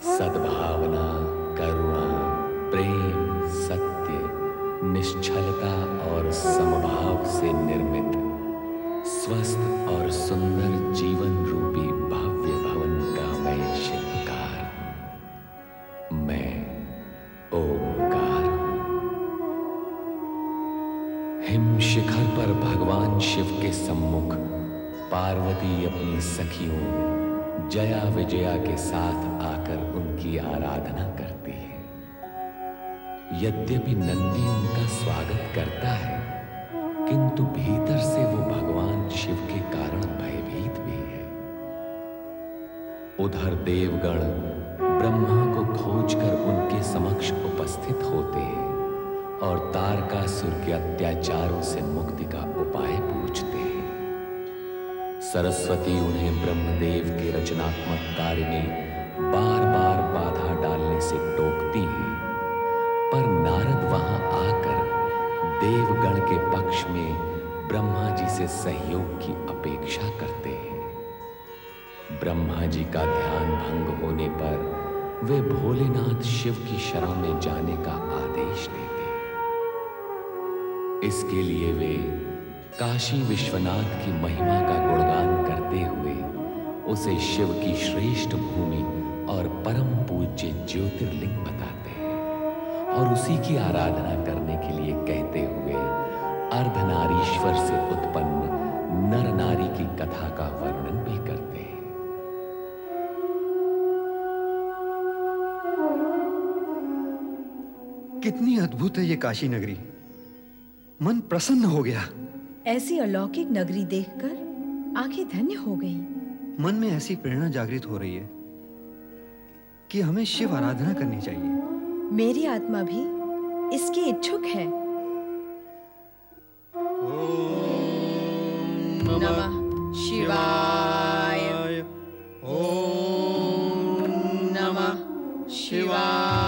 सद्भावना, करुणा, प्रेम, सत्य, निश्चलता और समभाव से निर्मित स्वस्थ और सुंदर जीवन रूपी भव्य भवन का मैं शिल्पकार, मैं ओंकार। हिम शिखर पर भगवान शिव के सम्मुख पार्वती अपनी सखियों जया विजया के साथ आकर उनकी आराधना करती है। यद्यपि नंदी उनका स्वागत करता है, किंतु भीतर से वो भगवान शिव के कारण भयभीत भी है। उधर देवगण ब्रह्मा को खोजकर उनके समक्ष उपस्थित होते हैं और तारकासुर के अत्याचारों से मुक्ति का उपाय पूछते हैं। सरस्वती उन्हें ब्रह्मदेव के रचनात्मक कार्य में बार बार बाधा डालने से टोकती हैं, पर नारद वहां आकर देवगण के पक्ष में ब्रह्मा जी से सहयोग की अपेक्षा करते हैं। ब्रह्मा जी का ध्यान भंग होने पर वे भोलेनाथ शिव की शरण में जाने का आदेश देते। इसके लिए वे काशी विश्वनाथ की महिमा का गुणगान करते हुए उसे शिव की श्रेष्ठ भूमि और परम पूज्य ज्योतिर्लिंग बताते हैं और उसी की आराधना करने के लिए कहते हुए अर्धनारीश्वर से उत्पन्न नर नारी की कथा का वर्णन भी करते हैं। कितनी अद्भुत है ये काशी नगरी, मन प्रसन्न हो गया। ऐसी अलौकिक नगरी देखकर आंखें धन्य हो गई। मन में ऐसी प्रेरणा जागृत हो रही है कि हमें शिव आराधना करनी चाहिए। मेरी आत्मा भी इसकी इच्छुक है। ओम नमः शिवाय। ओम नमः शिवाय।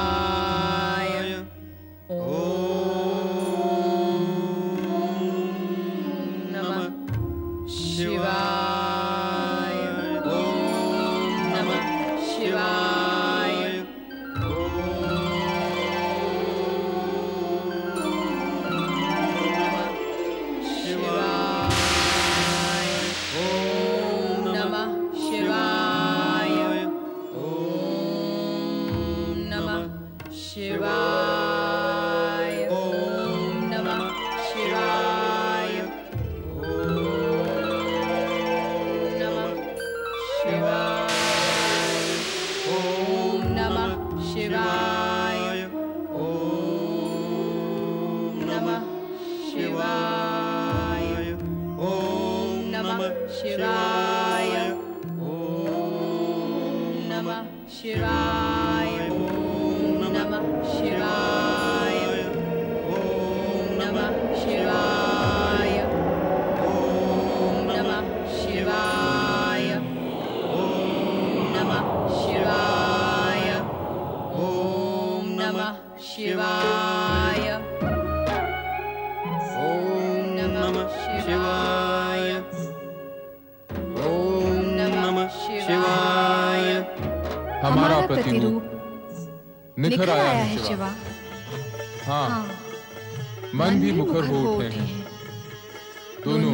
हमारा प्रतिरूप निखर आया है शिवा। हाँ, मन भी मुखर हो उठे हैं। दोनों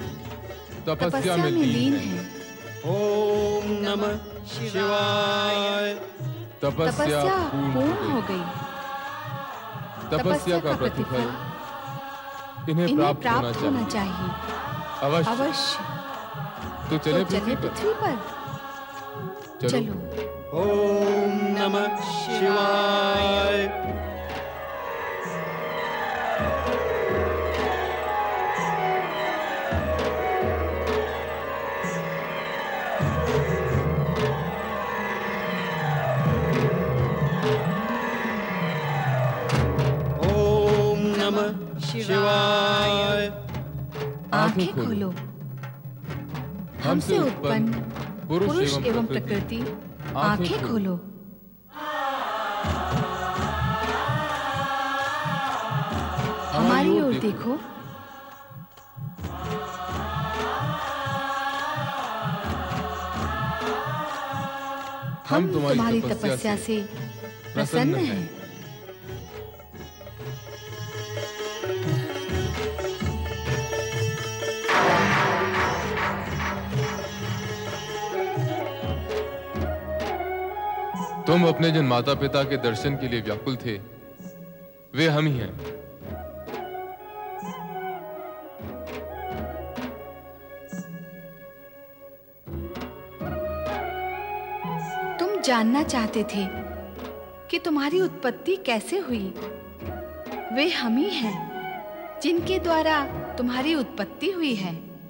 तपस्या में लीन हैं। ओम नमः शिवाय। तपस्या पूर्ण हो गई। तपस्या का प्रतिफल इन्हें प्राप्त होना चाहिए। अवश्य। तो चले पृथ्वी पर। चलो। ओम नमः शिवाय। ओम नमः शिवाय। आंखें खोलो। हमसे उत्पन्न पुरुष एवं प्रकृति, आंखें खोलो। हमारी ओर देखो। हम तुम्हारी तपस्या से प्रसन्न हैं। तुम अपने जिन माता पिता के दर्शन के लिए व्याकुल थे, वे हम ही हैं। तुम जानना चाहते थे कि तुम्हारी उत्पत्ति कैसे हुई। वे हम ही हैं जिनके द्वारा तुम्हारी उत्पत्ति हुई है।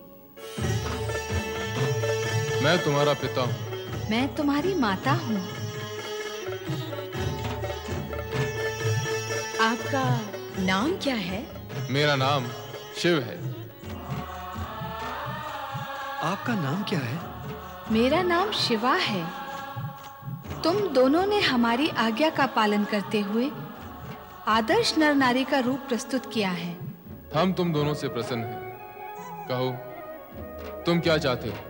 मैं तुम्हारा पिता हूं। मैं तुम्हारी माता हूं। आपका नाम क्या है? मेरा नाम शिव है। आपका नाम क्या है? मेरा नाम शिवा है। तुम दोनों ने हमारी आज्ञा का पालन करते हुए आदर्श नर नारी का रूप प्रस्तुत किया है। हम तुम दोनों से प्रसन्न हैं। कहो, तुम क्या चाहते हो?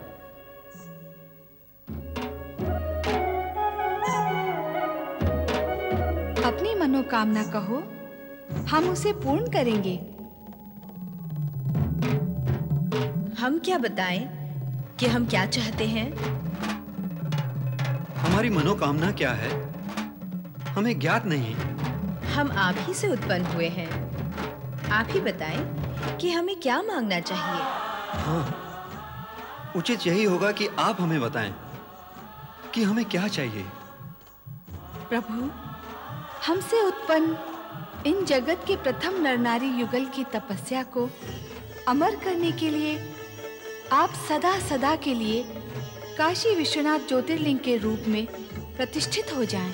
अपनी मनोकामना कहो, हम उसे पूर्ण करेंगे। हम क्या बताएं कि हम क्या चाहते हैं? हमारी मनोकामना क्या है, हमें ज्ञात नहीं। हम आप ही से उत्पन्न हुए हैं। आप ही बताएं कि हमें क्या मांगना चाहिए। हाँ, उचित यही होगा कि आप हमें बताएं कि हमें क्या चाहिए। प्रभु, हमसे उत्पन्न इन जगत के प्रथम नरनारी युगल की तपस्या को अमर करने के लिए आप सदा सदा के लिए काशी विश्वनाथ ज्योतिर्लिंग के रूप में प्रतिष्ठित हो जाएं।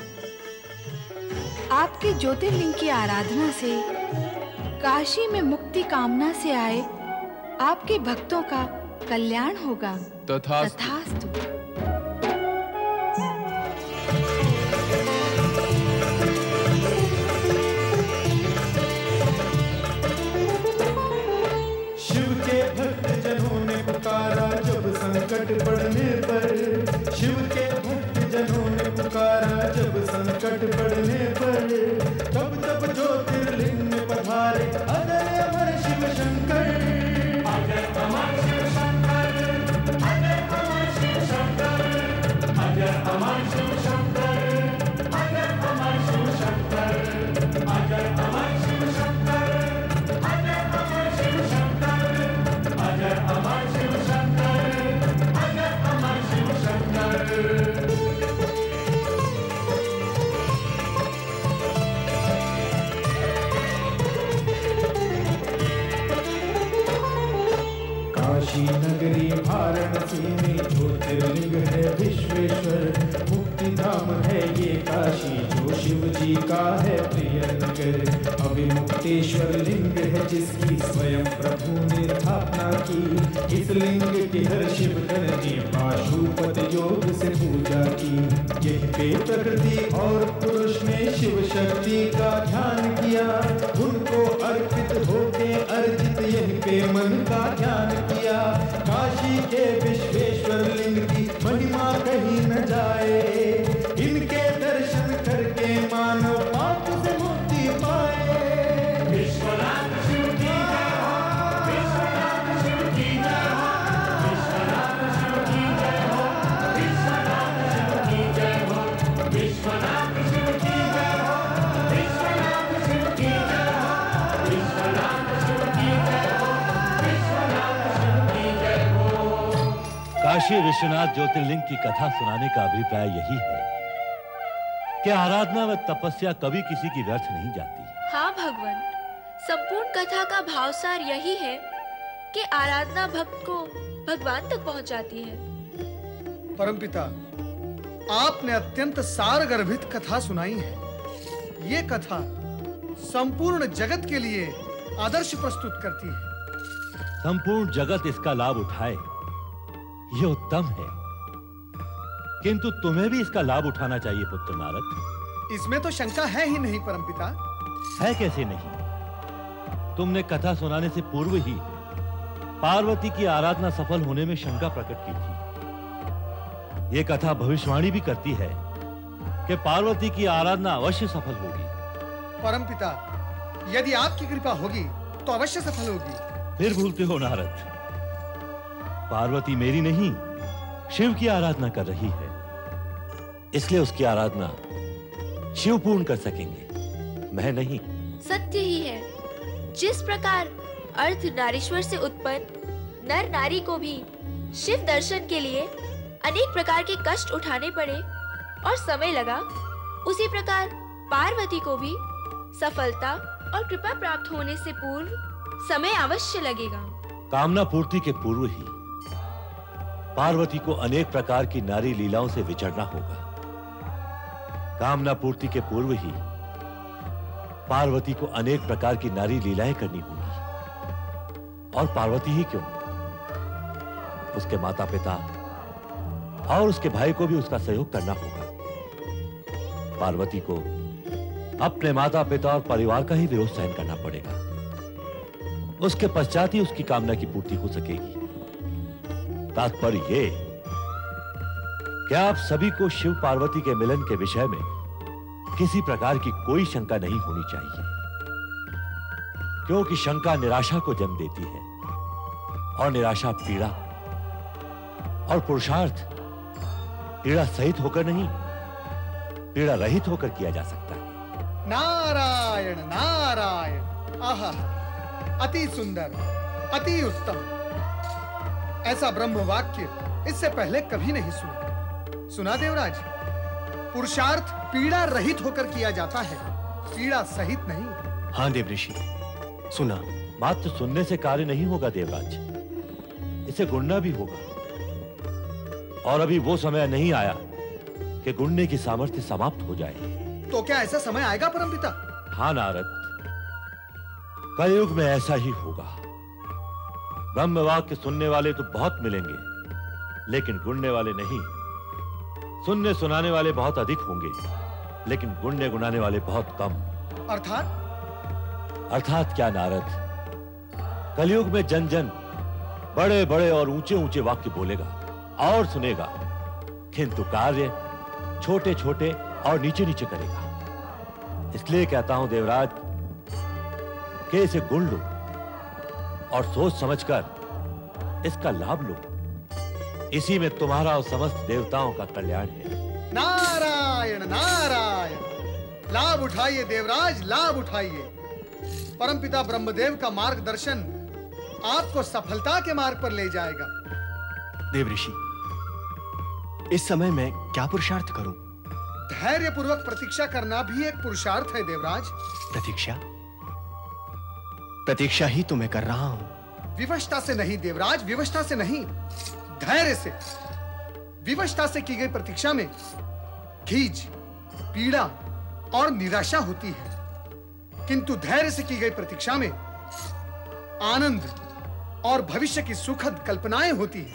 आपके ज्योतिर्लिंग की आराधना से काशी में मुक्ति कामना से आए आपके भक्तों का कल्याण होगा। तथास्तु। शिव के भक्त जनों ने पुकारा जब संकट पड़ने पर। शिव के भक्त जनों ने पुकारा जब संकट पड़ने पर। तब तब ज्योतिर्लिंग में पधारे अजय अमर शिव शंकर। अजय अमर शिव शंकर, अजय अमर शिव शंकर, अजय अमर शिव शंकर, अजय अमर शिव शंकर, अजय अमर शिव शंकर, अजय अमर शिव शंकर, अजय अमर शिव शंकर, अजय अमर शिव शंकर। काशी नगरी वाराणसी में ज्योतिर्लिंग है विश्वेश्वर। मुक्ति धाम है ये काशी जो शिव जी का है प्रिय नगर। अविमुक्तेश्वर लिंग है जिसकी स्वयं प्रभु ने स्थापना की। इस लिंग की हर शिवगण ने पाशुपत योग से पूजा की। यह पे प्रकृति और पुरुष ने शिव शक्ति का ध्यान किया। उनको अर्पित होके अर्जित यह पे मन का ध्यान किया। काशी के विश्वेश्वर लिंग की महिमा कहीं न जाए। इनके दर्शन करके मानव पाप से मुक्ति पाए। विश्वनाथ शिव की जय हो, विश्वनाथ शिव की जय हो, विश्वनाथ शिव की जय हो, विश्वनाथ शिव की जय हो, विश्वनाथ शिव की जय हो, विश्वनाथ शिव की जय हो, विश्वनाथ शिव की जय हो, विश्वनाथ शिव की जय हो। काशी विश्वनाथ ज्योतिर्लिंग की कथा सुनाने का अभिप्राय यही है कि आराधना व तपस्या कभी किसी की व्यर्थ नहीं जाती। हाँ भगवान, संपूर्ण कथा का भावसार यही है कि आराधना भक्त को भगवान तक पहुंचाती है। परमपिता, आपने अत्यंत सारगर्भित कथा सुनाई है। ये कथा संपूर्ण जगत के लिए आदर्श प्रस्तुत करती है। संपूर्ण जगत इसका लाभ उठाए, ये उत्तम है, किंतु तुम्हें भी इसका लाभ उठाना चाहिए पुत्र नारद। इसमें तो शंका है ही नहीं परमपिता। है कैसे नहीं? तुमने कथा सुनाने से पूर्व ही पार्वती की आराधना सफल होने में शंका प्रकट की थी। ये कथा भविष्यवाणी भी करती है कि पार्वती की आराधना अवश्य सफल होगी। परमपिता, यदि आपकी कृपा होगी तो अवश्य सफल होगी। फिर भूलते हो नारद, पार्वती मेरी नहीं शिव की आराधना कर रही है, इसलिए उसकी आराधना शिव पूर्ण कर सकेंगे, मैं नहीं। सत्य ही है, जिस प्रकार अर्ध नारीश्वर से उत्पन्न नर नारी को भी शिव दर्शन के लिए अनेक प्रकार के कष्ट उठाने पड़े और समय लगा, उसी प्रकार पार्वती को भी सफलता और कृपा प्राप्त होने से पूर्व समय अवश्य लगेगा। कामना पूर्ति के पूर्व ही पार्वती को अनेक प्रकार की नारी लीलाओं से विचरना होगा। कामना पूर्ति के पूर्व ही पार्वती को अनेक प्रकार की नारी लीलाएं करनी होंगी। और पार्वती ही क्यों, उसके माता पिता और उसके भाई को भी उसका सहयोग करना होगा। पार्वती को अपने माता पिता और परिवार का ही विरोध सहन करना पड़ेगा, उसके पश्चात ही उसकी कामना की पूर्ति हो सकेगी। तात्पर्य ये कि आप सभी को शिव पार्वती के मिलन के विषय में किसी प्रकार की कोई शंका नहीं होनी चाहिए, क्योंकि शंका निराशा को जन्म देती है और निराशा पीड़ा, और पुरुषार्थ पीड़ा सहित होकर नहीं, पीड़ा रहित होकर किया जा सकता है। नारायण नारायण, आहा, अति सुंदर, अति उत्तम। ऐसा ब्रह्म वाक्य इससे पहले कभी नहीं सुना। सुना देवराज, पुरुषार्थ पीड़ा रहित होकर किया जाता है, पीड़ा सहित नहीं। हाँ देवऋषि, सुना। मात्र सुनने से कार्य नहीं होगा देवराज, इसे गुणना भी होगा। और अभी वो समय नहीं आया कि गुणने की सामर्थ्य समाप्त हो जाए। तो क्या ऐसा समय आएगा परमपिता? हाँ नारद, कलयुग में ऐसा ही होगा। ब्रह्म वाक्य सुनने वाले तो बहुत मिलेंगे, लेकिन गुणने वाले नहीं। सुनने सुनाने वाले बहुत अधिक होंगे, लेकिन गुणने गुनाने वाले बहुत कम। अर्थात क्या नारद, कलयुग में जन जन बड़े बड़े और ऊंचे ऊंचे वाक्य बोलेगा और सुनेगा, किंतु कार्य छोटे छोटे और नीचे नीचे करेगा। इसलिए कहता हूं देवराज कि इसे गुण लो और सोच समझकर इसका लाभ लो, इसी में तुम्हारा और समस्त देवताओं का कल्याण है। नारायण नारायण, लाभ उठाइए देवराज, लाभ उठाइए। परमपिता ब्रह्मदेव का मार्गदर्शन आपको सफलता के मार्ग पर ले जाएगा। देवऋषि, इस समय मैं क्या पुरुषार्थ करूं? धैर्य पूर्वक प्रतीक्षा करना भी एक पुरुषार्थ है देवराज। प्रतीक्षा? प्रतीक्षा ही तो मैं कर रहा हूं। विवशता से नहीं देवराज, विवशता से नहीं, धैर्य से। विवशता से की गई प्रतीक्षा में खीज, पीड़ा और निराशा होती है, किंतु धैर्य से की गई प्रतीक्षा में आनंद और भविष्य की सुखद कल्पनाएं होती है।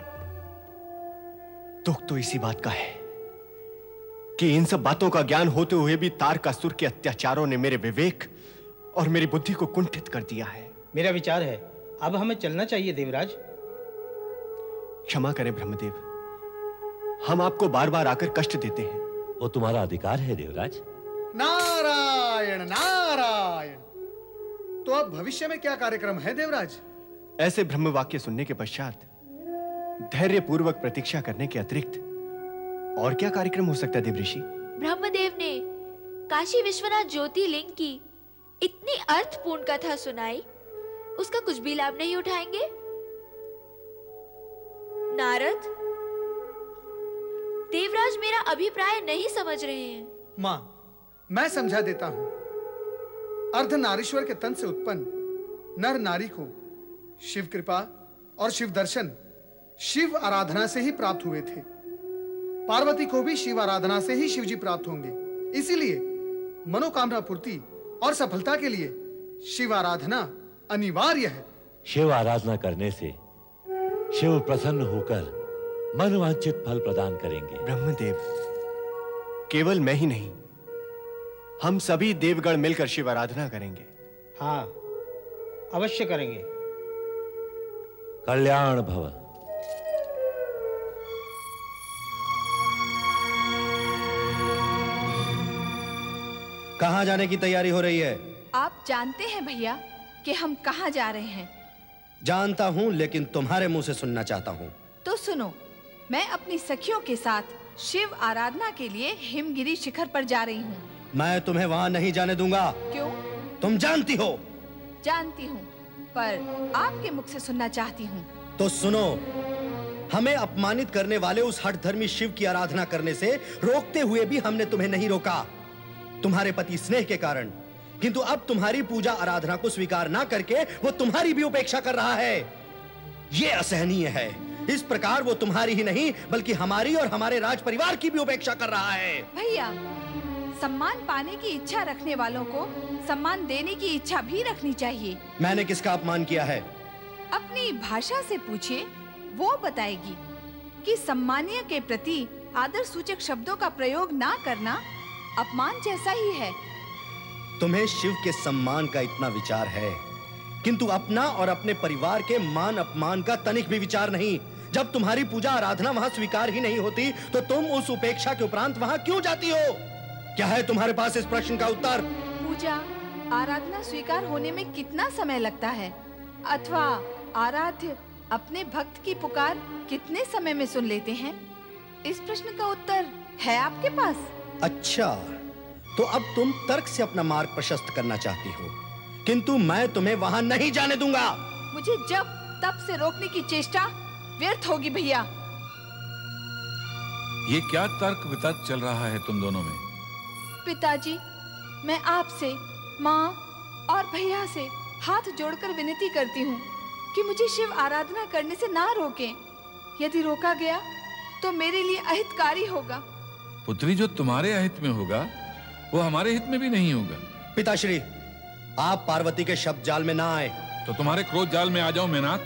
दुख तो इसी बात का है कि इन सब बातों का ज्ञान होते हुए भी तारकासुर के अत्याचारों ने मेरे विवेक और मेरी बुद्धि को कुंठित कर दिया है। मेरा विचार है अब हमें चलना चाहिए देवराज। क्षमा करें ब्रह्मदेव, हम आपको बार बार आकर कष्ट देते हैं। वो तुम्हारा अधिकार है देवराज। नारायण नारायण। तो अब भविष्य में क्या कार्यक्रम है देवराज? ऐसे ब्रह्म वाक्य सुनने के पश्चात धैर्य पूर्वक प्रतीक्षा करने के अतिरिक्त और क्या कार्यक्रम हो सकता है देवऋषि? ब्रह्मदेव ने काशी विश्वनाथ ज्योतिर्लिंग की इतनी अर्थपूर्ण कथा सुनाई, उसका कुछ भी लाभ नहीं उठाएंगे? नारद, देवराज मेरा अभिप्राय नहीं समझ रहे हैं। मां, मैं समझा देता हूं। अर्धनारीश्वर के तन से उत्पन्न नर नारी को शिव कृपा और शिव दर्शन शिव आराधना से ही प्राप्त हुए थे। पार्वती को भी शिव आराधना से ही शिवजी प्राप्त होंगे। इसीलिए मनोकामना पूर्ति और सफलता के लिए शिव आराधना अनिवार्य है। शिव आराधना करने से शिव प्रसन्न होकर मनवांछित फल प्रदान करेंगे। ब्रह्मदेव, केवल मैं ही नहीं, हम सभी देवगण मिलकर शिव आराधना करेंगे। हाँ, अवश्य करेंगे। कल्याण भव। कहाँ जाने की तैयारी हो रही है? आप जानते हैं भैया कि हम कहाँ जा रहे हैं। जानता हूँ, लेकिन तुम्हारे मुंह से सुनना चाहता हूँ। तो सुनो, मैं अपनी सखियों के साथ शिव आराधना के लिए हिमगिरी शिखर पर जा रही हूँ। मैं तुम्हें वहाँ नहीं जाने दूंगा। क्यों? तुम जानती हो। जानती हूँ, पर आपके मुख से सुनना चाहती हूँ। तो सुनो, हमें अपमानित करने वाले उस हठधर्मी शिव की आराधना करने से रोकते हुए भी हमने तुम्हें नहीं रोका, तुम्हारे पति स्नेह के कारण। किंतु अब तुम्हारी पूजा आराधना को स्वीकार ना करके वो तुम्हारी भी उपेक्षा कर रहा है। ये असहनीय है। इस प्रकार वो तुम्हारी ही नहीं बल्कि हमारी और हमारे राज परिवार की भी उपेक्षा कर रहा है। भैया, सम्मान पाने की इच्छा रखने वालों को सम्मान देने की इच्छा भी रखनी चाहिए। मैंने किसका अपमान किया है? अपनी भाषा से पूछिए, वो बताएगी कि सम्मानीय के प्रति आदर सूचक शब्दों का प्रयोग ना करना अपमान जैसा ही है। तुम्हें शिव के सम्मान का इतना विचार है, किंतु अपना और अपने परिवार के मान अपमान का तनिक भी विचार नहीं। जब तुम्हारी पूजा आराधना वहां स्वीकार ही नहीं होती तो तुम उस उपेक्षा के उपरांत वहां क्यों जाती हो? क्या है तुम्हारे पास इस प्रश्न का उत्तर? पूजा आराधना स्वीकार होने में कितना समय लगता है, अथवा आराध्य अपने भक्त की पुकार कितने समय में सुन लेते हैं? इस प्रश्न का उत्तर है आपके पास? अच्छा, तो अब तुम तर्क से अपना मार्ग प्रशस्त करना चाहती हो, किंतु मैं तुम्हें वहां नहीं जाने दूंगा। मुझे जब तब से रोकने की चेष्टा व्यर्थ होगी भैया। ये क्या तर्क वितर्क चल रहा है तुम दोनों में? पिताजी, मैं आपसे, माँ और भैया से हाथ जोड़कर विनती करती हूँ कि मुझे शिव आराधना करने से ना रोकें। यदि रोका गया तो मेरे लिए अहितकारी होगा। पुत्री, जो तुम्हारे अहित में होगा वो हमारे हित में भी नहीं होगा। पिताश्री, आप पार्वती के शब्द जाल में ना आए। तो तुम्हारे क्रोध जाल में आ जाओ मेनाक।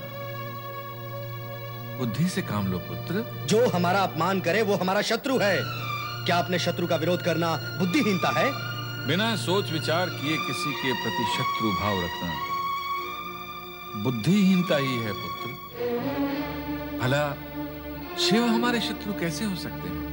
बुद्धि से काम लो पुत्र। जो हमारा अपमान करे वो हमारा शत्रु है। क्या अपने शत्रु का विरोध करना बुद्धिहीनता है? बिना सोच विचार किए किसी के प्रति शत्रु भाव रखना बुद्धिहीनता ही है पुत्र। भला शिव हमारे शत्रु कैसे हो सकते हैं?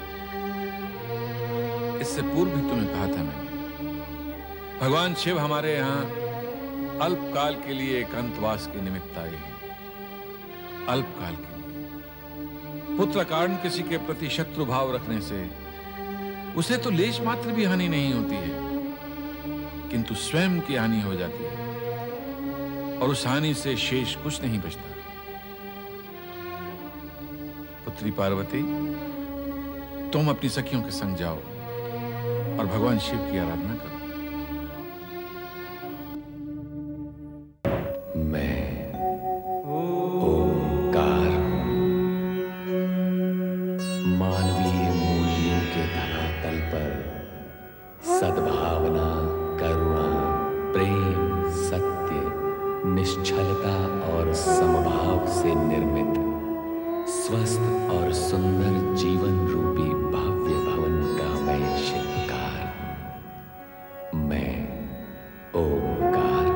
इससे पूर्व भी तुम्हें कहा था मैंने, भगवान शिव हमारे यहाँ अल्पकाल के लिए एकांतवास के निमित्त आए हैं। अल्पकाल के लिए पुत्र कारण किसी के प्रति शत्रु भाव रखने से उसे तो लेश मात्र भी हानि नहीं होती है, किंतु स्वयं की हानि हो जाती है और उस हानि से शेष कुछ नहीं बचता। पुत्री पार्वती, तुम अपनी सखियों के संग जाओ और भगवान शिव की आराधना करो। मैं ओंकार मानवीय मूल्यों के धरातल पर सद्भावना, करुणा, प्रेम, सत्य, निश्चलता और समभाव से निर्मित स्वस्थ और सुंदर जीवन रूपी भव्य भवन का मैं शिल्पकार हूं। मैं ओंकार।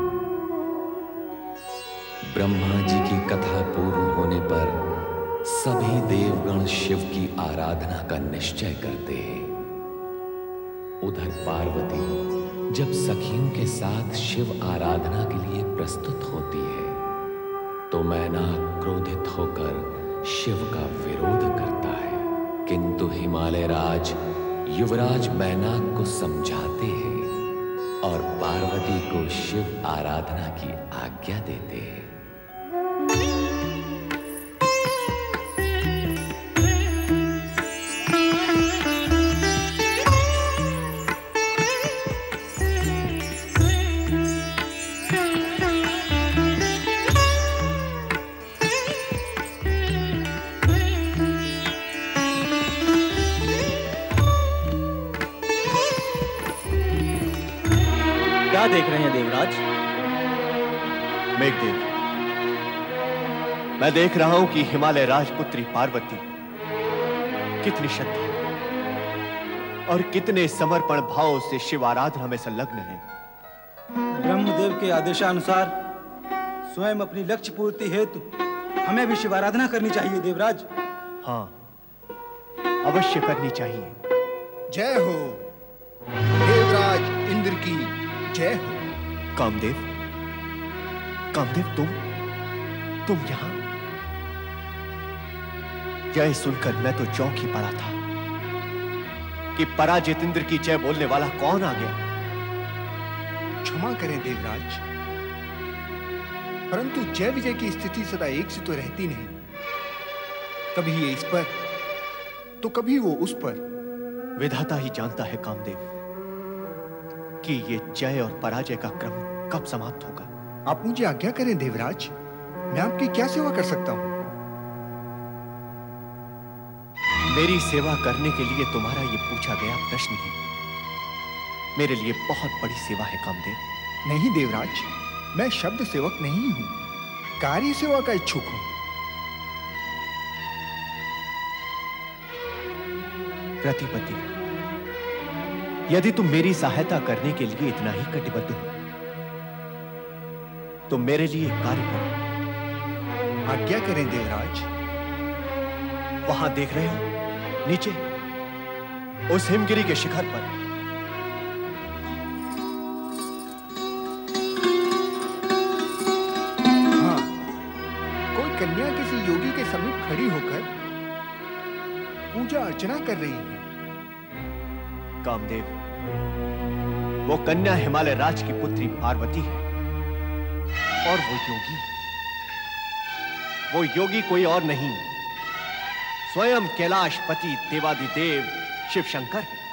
ब्रह्मा जी की कथा पूर्ण होने पर सभी देवगण शिव की आराधना का निश्चय करते हैं। उधर पार्वती जब सखियों के साथ शिव आराधना के लिए प्रस्तुत होती है तो मैनाक क्रोधित होकर शिव का विरोध करता है, किंतु हिमालय राज युवराज मैनाक को समझाते हैं और पार्वती को शिव आराधना की आज्ञा देते हैं। क्या देख रहे हैं देवराज? मेघदेव, मैं देख रहा हूं कि हिमालय राजपुत्री पार्वती कितनी श्रद्धा और कितने समर्पण भाव से शिव आराधना में संलग्न है। ब्रह्मदेव के आदेशानुसार स्वयं अपनी लक्ष्य पूर्ति हेतु हमें भी शिव आराधना करनी चाहिए देवराज। हाँ, अवश्य करनी चाहिए। जय हो। देवराज इंद्र की जय हो। कामदेव, कामदेव तुम यहां? यह सुनकर मैं तो चौंक ही पड़ा था कि पराजित इंद्र की जय बोलने वाला कौन आ गया। क्षमा करें देवराज, परंतु जय विजय की स्थिति सदा एक से तो रहती नहीं। कभी ये इस पर तो कभी वो उस पर। विधाता ही जानता है कामदेव कि ये जय और पराजय का क्रम कब समाप्त होगा। आप मुझे आज्ञा करें देवराज, मैं आपकी क्या सेवा कर सकता हूं? मेरी सेवा करने के लिए तुम्हारा ये पूछा गया प्रश्न ही मेरे लिए बहुत बड़ी सेवा है कामदेव। नहीं देवराज, मैं शब्द सेवक नहीं हूं, कार्य सेवा का इच्छुक हूं। प्रतिपति, यदि तुम मेरी सहायता करने के लिए इतना ही कटिबद्ध हो तो मेरे लिए कार्य करो। आज्ञा करें देवराज। वहां देख रहे हो नीचे उस हिमगिरी के शिखर पर हाँ, कोई कन्या किसी योगी के समीप खड़ी होकर पूजा अर्चना कर रही है। कामदेव, वो कन्या हिमालय राज की पुत्री पार्वती है और वो योगी कोई और नहीं, स्वयं कैलाशपति देवादिदेव शिव शंकर है।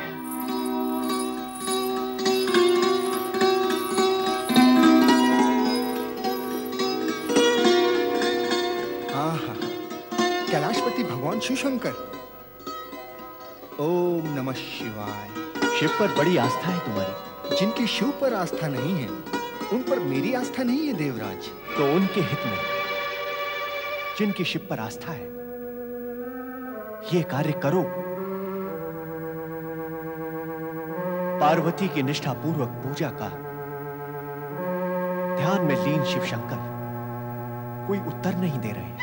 कैलाशपति भगवान शिव शंकर। ओम नमः शिवाय। शिव पर बड़ी आस्था है तुम्हारी। जिनकी शिव पर आस्था नहीं है उन पर मेरी आस्था नहीं है देवराज। तो उनके हित में जिनकी शिव पर आस्था है ये कार्य करो। पार्वती की निष्ठापूर्वक पूजा का ध्यान में लीन शिव शंकर कोई उत्तर नहीं दे रहे।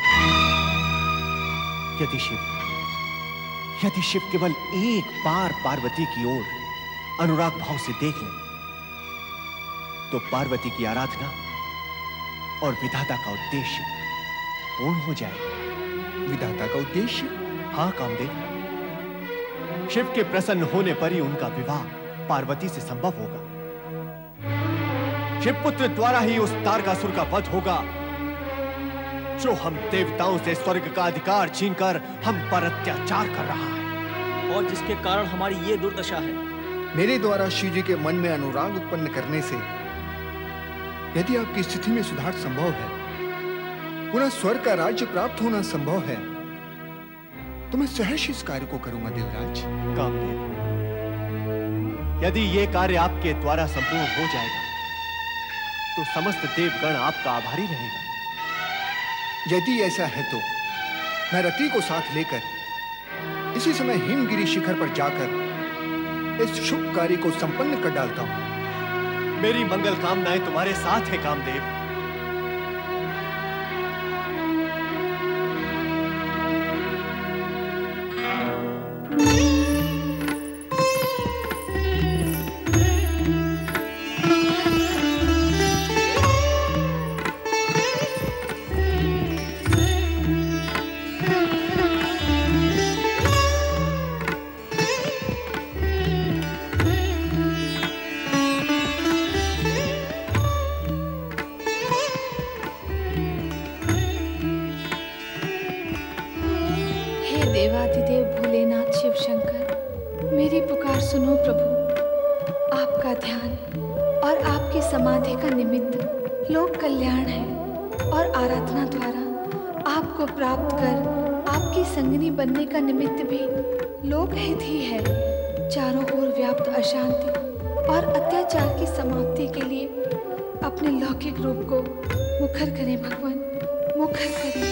यदि शिव केवल एक बार पार्वती की ओर अनुराग भाव से देख ले तो पार्वती की आराधना और विधाता का उद्देश्य पूर्ण हो जाएगा। विधाता का उद्देश्य? हाँ कामदेव, शिव के प्रसन्न होने पर ही उनका विवाह पार्वती से संभव होगा। शिवपुत्र द्वारा ही उस तारकासुर का वध होगा जो हम देवताओं से स्वर्ग का अधिकार छीनकर हम पर अत्याचार कर रहा है और जिसके कारण हमारी ये दुर्दशा है। मेरे द्वारा शिव जी के मन में अनुराग उत्पन्न करने से यदि आपकी स्थिति में सुधार संभव है, पुनः स्वर्ग का राज्य प्राप्त होना संभव है, तो मैं सहर्ष इस कार्य को करूंगा देवराज। कामदेव, यदि ये कार्य आपके द्वारा संपूर्ण हो जाएगा तो समस्त देवगण आपका आभारी रहेगा। यदि ऐसा है तो मैं रति को साथ लेकर इसी समय हिमगिरी शिखर पर जाकर इस शुभ कार्य को संपन्न कर डालता हूं। मेरी मंगल कामनाएं तुम्हारे साथ है कामदेव। देवादिदेव भोलेनाथ शिव शंकर, मेरी पुकार सुनो प्रभु। आपका ध्यान और आपकी समाधि का निमित्त लोक कल्याण है और आराधना द्वारा आपको प्राप्त कर आपकी संगनी बनने का निमित्त भी लोक हित ही है। चारों ओर व्याप्त अशांति और अत्याचार की समाप्ति के लिए अपने लौकिक रूप को मुखर करें भगवान, मुखर करें।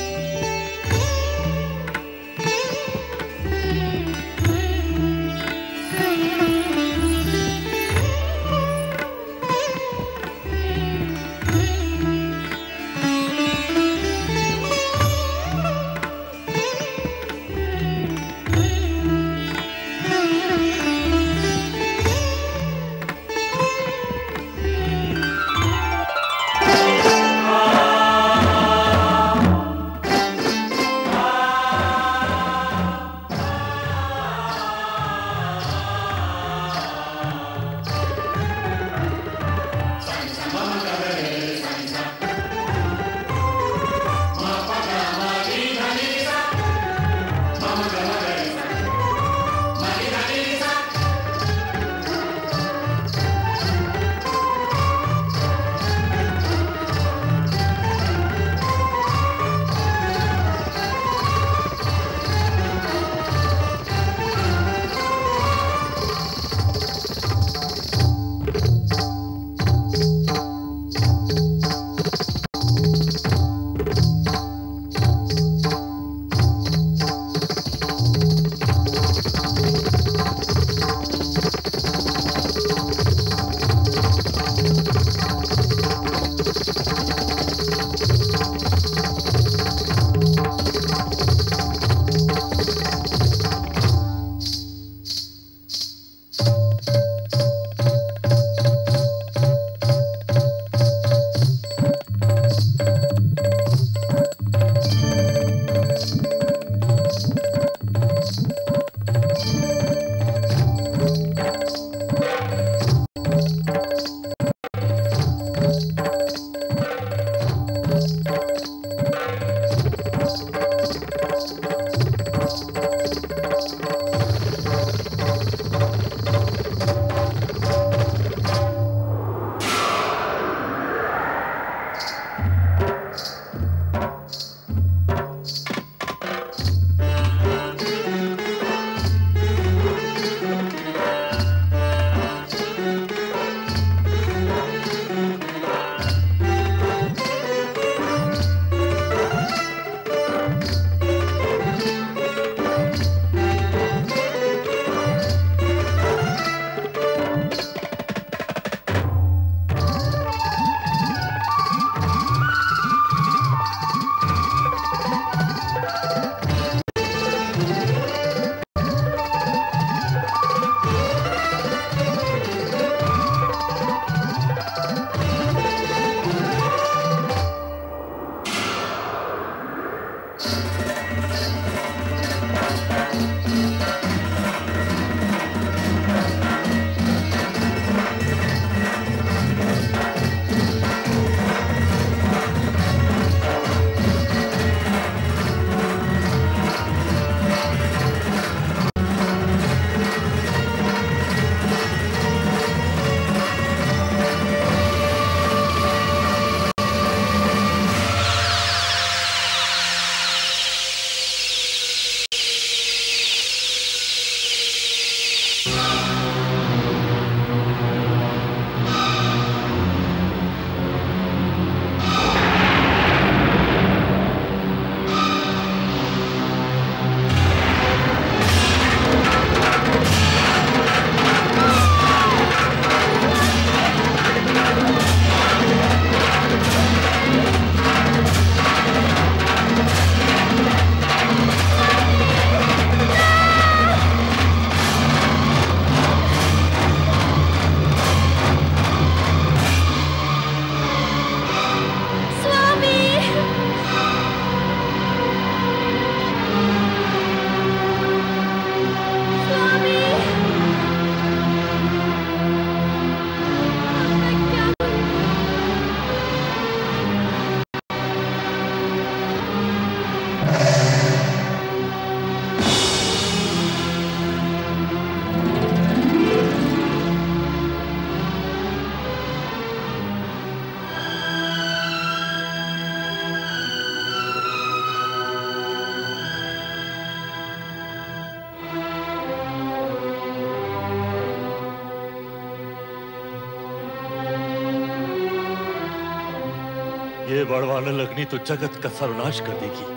ये बड़वानल अग्नि तो जगत का सर्वनाश कर देगी।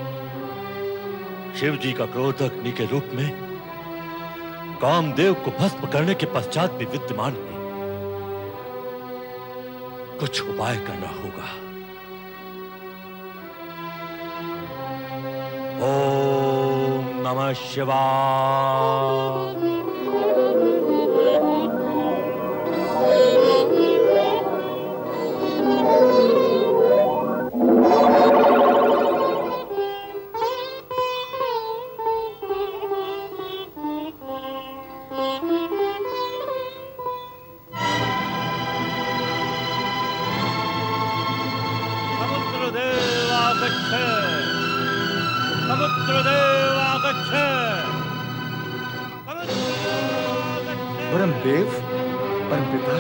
शिव जी का क्रोध अग्नि के रूप में कामदेव को भस्म करने के पश्चात भी विद्यमान है। कुछ उपाय करना होगा। ओम नमः शिवाय। परमदेव, परमपिता,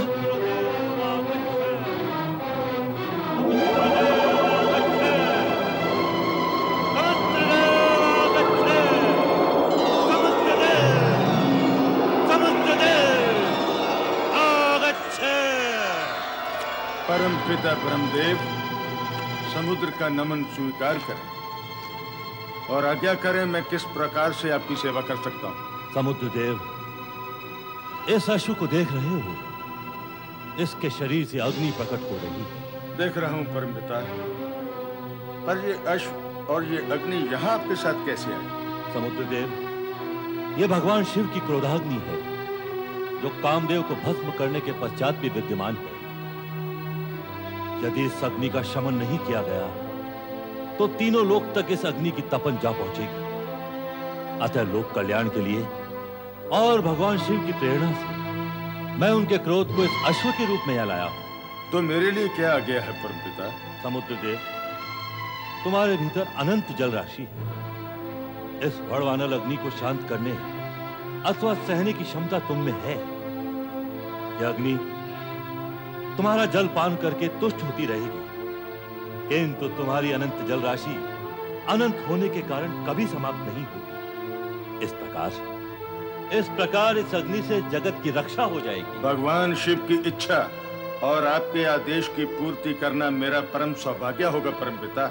परमपिता परमदेव, समुद्र का नमन स्वीकार करें और आज्ञा करें मैं किस प्रकार से आपकी सेवा कर सकता हूं। समुद्र देव, इस अश्व को देख रहे हो? इसके शरीर से अग्नि प्रकट हो रही है। देख रहा हूं परमपिता, पर ये अश्व और ये अग्नि यहाँ आपके साथ कैसे आई? समुद्र देव, ये भगवान शिव की क्रोधाग्नि है जो कामदेव को भस्म करने के पश्चात भी विद्यमान है। यदि इस अग्नि का शमन नहीं किया गया तो तीनों लोक तक इस अग्नि की तपन जा पहुंचेगी। अतः लोक कल्याण के लिए और भगवान शिव की प्रेरणा से मैं उनके क्रोध को इस अश्व के रूप में यहाँ लाया हूं। तो मेरे लिए क्या आ गया है परमपिता? समुद्र देव, तुम्हारे भीतर अनंत जल राशि है। इस बड़वानल अग्नि को शांत करने अथवा सहने की क्षमता तुम में है। यह अग्नि तुम्हारा जल पान करके तुष्ट होती रहेगी, किंतु तुम्हारी अनंत जल राशि अनंत होने के कारण कभी समाप्त नहीं होगी। इस प्रकार इस अग्नि से जगत की रक्षा हो जाएगी। भगवान शिव की इच्छा और आपके आदेश की पूर्ति करना मेरा परम सौभाग्य होगा परमपिता।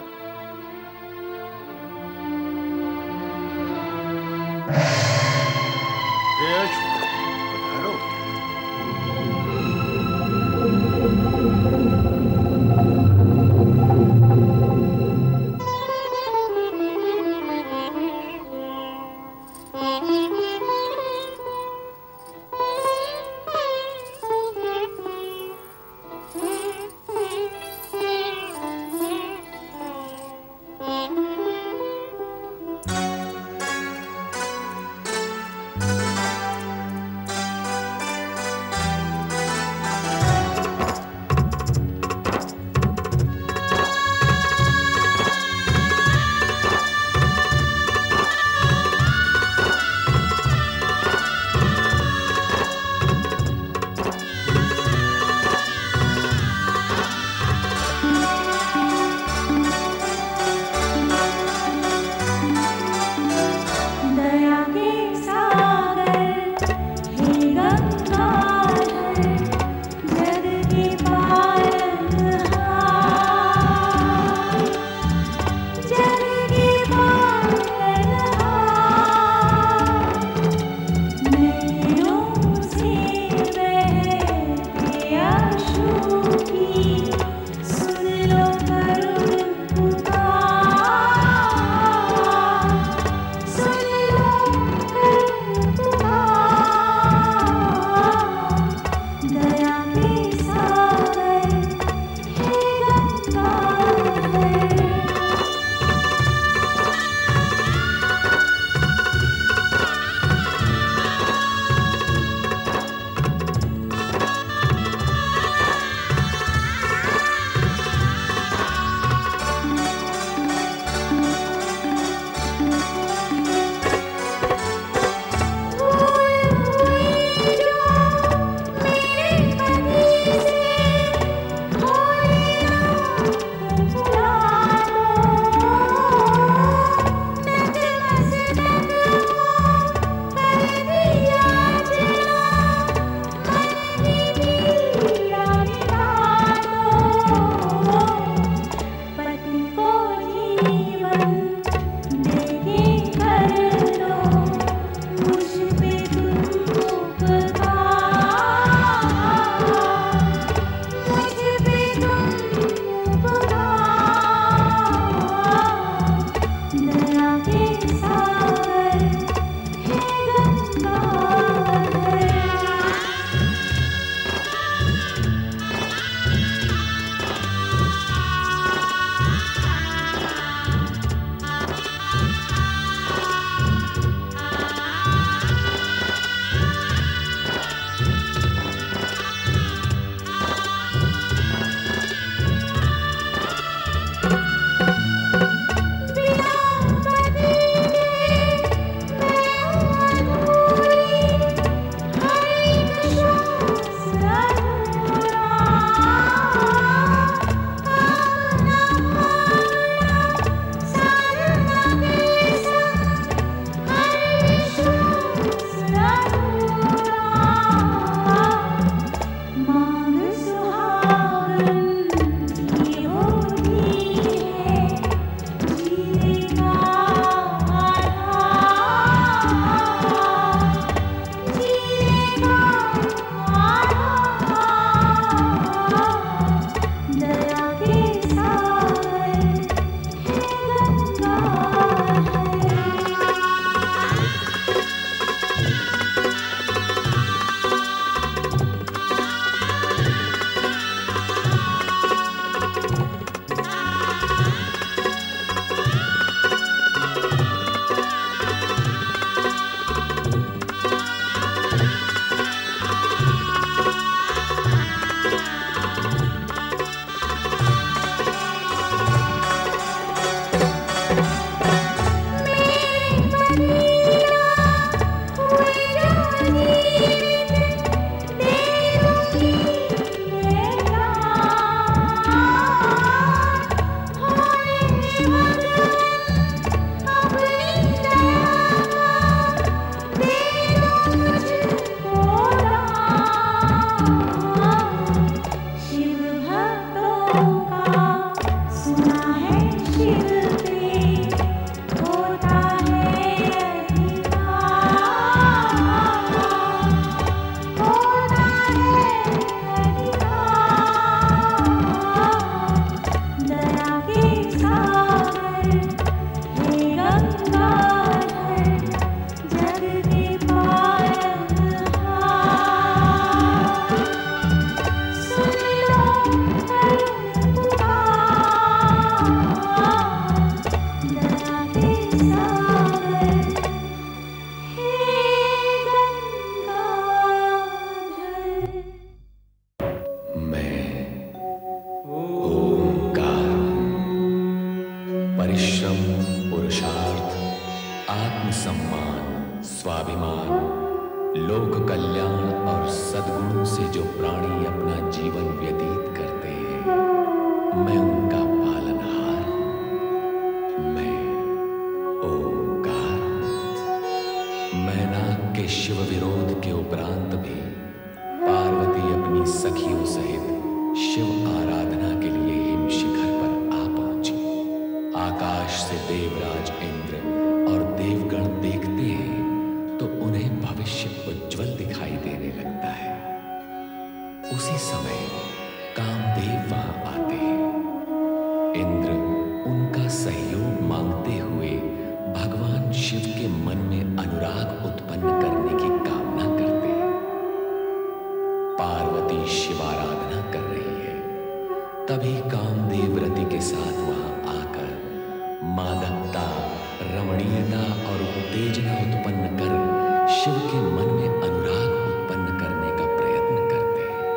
स्वाभिमान, लोक कल्याण और सद्गुणों से जो प्राणी अपना जीवन व्यतीत करते हैं, मैं उनका पालनहार हूं। मैं ओंकार हूं। मैनाक के शिव विरोध के उपरांत भी पार्वती अपनी सखियों सहित शिव आराधना के लिए हिम शिखर पर आ पहुंची। आकाश से देवराज इंद्र और देवगण देखते हैं तो उन्हें भविष्य उज्जवल दिखाई देने लगता है। उसी समय कामदेव वहां आते हैं। इंद्र उनका सहयोग मांगते हुए भगवान शिव के मन में अनुराग उत्पन्न करने की कामना करते हैं। पार्वती शिवाराधना कर रही है, तभी कामदेव रति के साथ वहां आकर मादकता, रमणीयता और उत्तेजना उत्पन्न कर शिव के मन में अनुराग उत्पन्न करने का प्रयत्न करते हैं।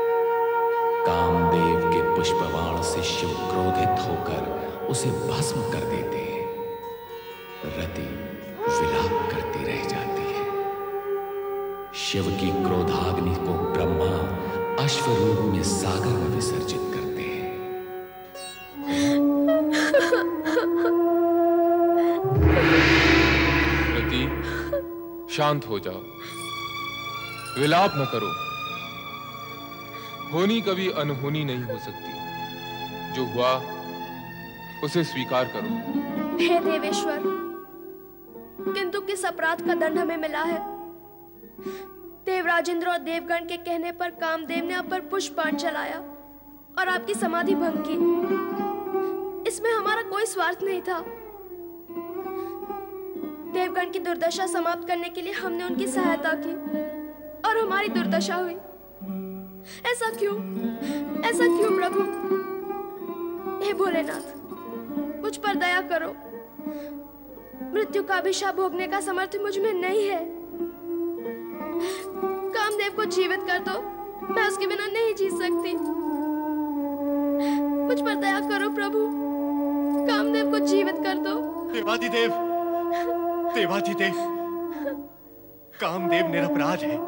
कामदेव के पुष्पबाण से शिव क्रोधित होकर उसे भस्म कर देते हैं। रति विलाप करती रह जाती है। शिव की क्रोधाग्नि को ब्रह्मा अश्व रूप में सागर में विसर्जित करते हैं। रति, शांत हो जाओ, विलाप न करो। होनी कभी अनहोनी नहीं हो सकती। जो हुआ उसे स्वीकार करो। हे देवेश्वर, किंतु किस अपराध का दंड हमें मिला है? देवराज इंद्र और देवगण के कहने पर कामदेव ने आप पर पुष्पबाण चलाया और आपकी समाधि भंग की। इसमें हमारा कोई स्वार्थ नहीं था। देवगण की दुर्दशा समाप्त करने के लिए हमने उनकी सहायता की और हमारी दुर्दशा हुई। ऐसा क्यों? ऐसा क्यों प्रभु? हे भोलेनाथ, मुझ पर दया करो। मृत्यु का अभिशाप भोगने का सामर्थ्य मुझ में नहीं है। कामदेव को जीवित कर दो, मैं उसके बिना नहीं जी सकती। मुझ पर दया करो प्रभु, कामदेव को जीवित कर दो। देवाधिदेव, देवाधिदेव, कामदेव निरपराध है।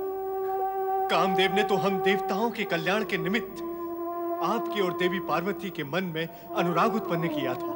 कामदेव ने तो हम देवताओं के कल्याण के निमित्त आपकी और देवी पार्वती के मन में अनुराग उत्पन्न किया था।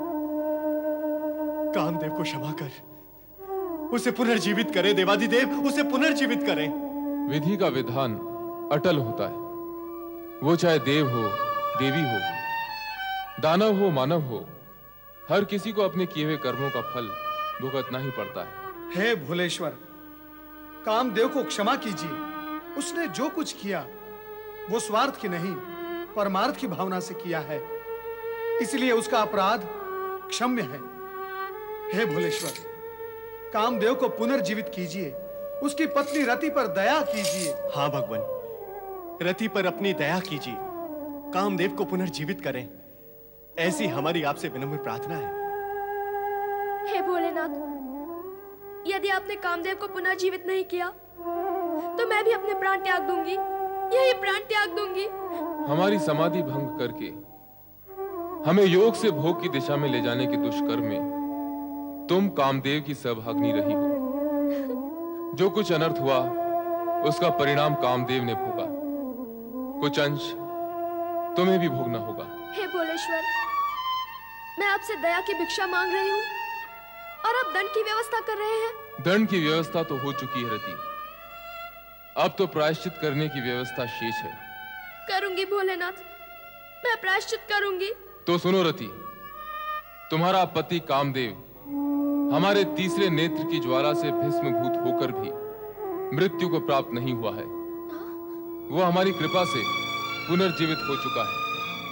कामदेव को क्षमा कर उसे पुनर्जीवित करें। देवाधिदेव, उसे पुनर्जीवित करें। विधि का विधान अटल होता है। वो चाहे देव हो, देवी हो, दानव हो, मानव हो, हर किसी को अपने किए हुए कर्मों का फल भुगतना ही पड़ता है। हे भोलेश्वर, कामदेव को क्षमा कीजिए। उसने जो कुछ किया वो स्वार्थ की नहीं, परमार्थ की भावना से किया है, इसलिए उसका अपराध क्षम्य है। हे भोलेश्वर, कामदेव को पुनर्जीवित कीजिए। उसकी पत्नी रति पर दया कीजिए। हाँ भगवान, रति पर अपनी दया कीजिए। कामदेव को पुनर्जीवित करें, ऐसी हमारी आपसे विनम्र प्रार्थना है। हे भोलेनाथ, यदि आपने कामदेव को पुनर्जीवित नहीं किया तो मैं भी अपने प्राण त्याग दूंगी। यही प्राण त्याग दूंगी। हमारी समाधि भंग करके हमें योग से भोग की दिशा में ले जाने के दुष्कर्म में तुम कामदेव की सहभागिनी रही हो। जो कुछ अनर्थ हुआ उसका परिणाम कामदेव ने भोगा। कुछ अंश तुम्हें भी भोगना होगा। हे भोलेश्वर, मैं आपसे दया की भिक्षा मांग रही हूँ और आप दंड की व्यवस्था कर रहे हैं। दंड की व्यवस्था तो हो चुकी है रति, अब तो प्रायश्चित करने की व्यवस्था शेष है। करूंगी भोलेनाथ, मैं प्रायश्चित करूंगी। तो सुनो रति, तुम्हारा पति कामदेव हमारे तीसरे नेत्र की ज्वाला से भस्मीभूत होकर भी मृत्यु को प्राप्त नहीं हुआ है। वो हमारी कृपा से पुनर्जीवित हो चुका है।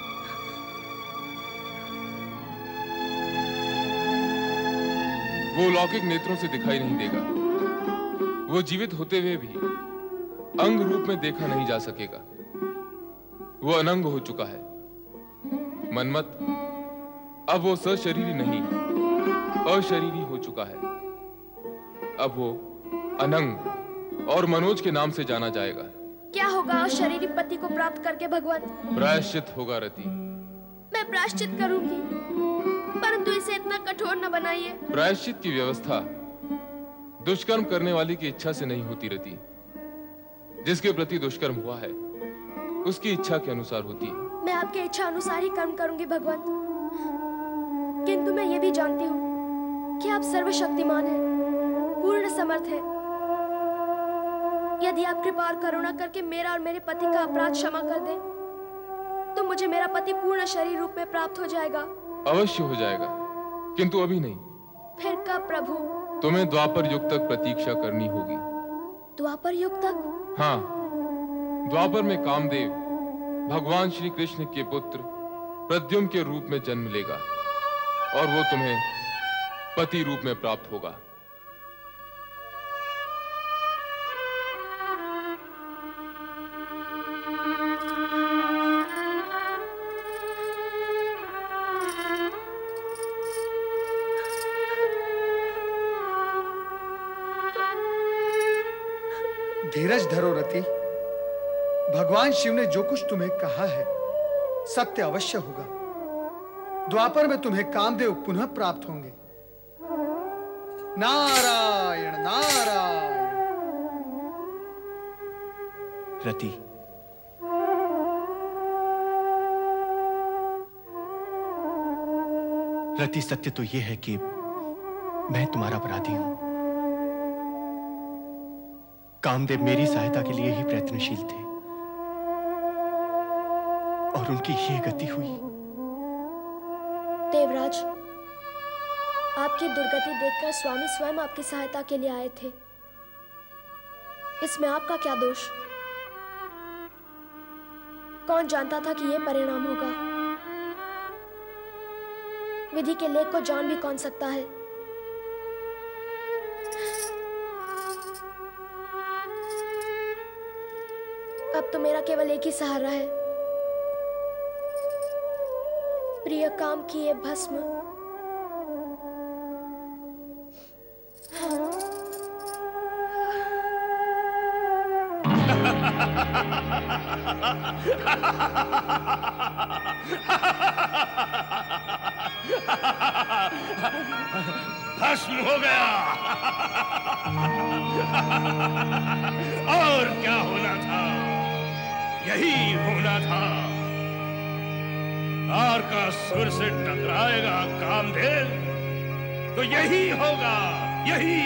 वो लौकिक नेत्रों से दिखाई नहीं देगा। वो जीवित होते हुए भी अंग रूप में देखा नहीं जा सकेगा। वो अनंग हो चुका है। मन्मथ, अब वो सशरीरी नहीं, अशरीरी हो चुका है। अब वो अनंग और मनोज के नाम से जाना जाएगा। क्या होगा अशरीरी पति को प्राप्त करके भगवान? प्रायश्चित होगा रति। मैं प्रायश्चित करूंगी, परंतु इसे इतना कठोर न बनाइए। प्रायश्चित की व्यवस्था दुष्कर्म करने वाली की इच्छा से नहीं होती रति। जिसके प्रति दुष्कर्म हुआ है उसकी इच्छा के अनुसार होती है। मैं आपके इच्छा अनुसार ही कर्म करूंगी भगवान, किंतु मैं ये भी जानती हूँ कि आप सर्वशक्तिमान हैं, पूर्ण समर्थ हैं। यदि आप कृपा और करुणा करके मेरा और मेरे पति का अपराध क्षमा कर दें, तो मुझे मेरा पति पूर्ण शरीर रूप में प्राप्त हो जाएगा। अवश्य हो जाएगा, किंतु अभी नहीं। फिर कब प्रभु? तुम्हें द्वापर युग तक प्रतीक्षा करनी होगी। द्वापर युग तक? हाँ, द्वापर में कामदेव भगवान श्री कृष्ण के पुत्र प्रद्युम्न के रूप में जन्म लेगा और वो तुम्हें पति रूप में प्राप्त होगा। धीरज धरो रति। भगवान शिव ने जो कुछ तुम्हें कहा है सत्य अवश्य होगा। द्वापर में तुम्हें कामदेव पुनः प्राप्त होंगे। नारायण नारायण। रति, रति, सत्य तो यह है कि मैं तुम्हारा अपराधी हूं। कामदेव मेरी सहायता के लिए ही प्रयत्नशील थे और उनकी ये गति हुई। देवराज, आपकी दुर्गति देखकर स्वामी स्वयं आपकी सहायता के लिए आए थे। इसमें आपका क्या दोष? कौन जानता था कि यह परिणाम होगा? विधि के लेख को जान भी कौन सकता है? अब तो मेरा केवल एक ही सहारा है, प्रिय काम की ये भस्म। भस्म हो गया। और क्या होना था? यही होना था। तार का सुर से टकराएगा कामदेव तो यही होगा, यही।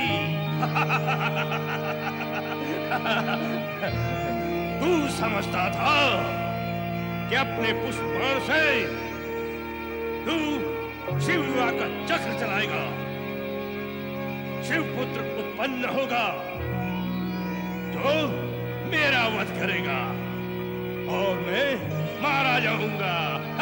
तू समझता था कि अपने पुष्पबाण से तू शिव विवाह का चक्र चलाएगा, शिवपुत्र उत्पन्न होगा जो मेरा वध करेगा और मैं मारा जाऊंगा।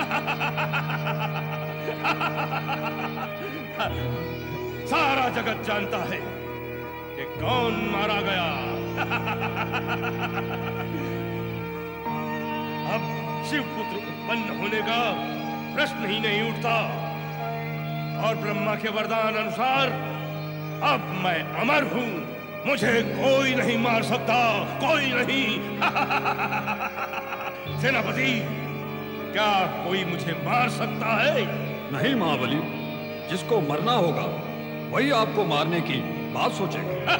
सारा जगत जानता है कि कौन मारा गया। अब शिवपुत्र उत्पन्न होने का प्रश्न ही नहीं उठता और ब्रह्मा के वरदान अनुसार अब मैं अमर हूं, मुझे कोई नहीं मार सकता, कोई नहीं। सेनापति, क्या कोई मुझे मार सकता है? नहीं महाबली, जिसको मरना होगा वही आपको मारने की बात सोचेगा।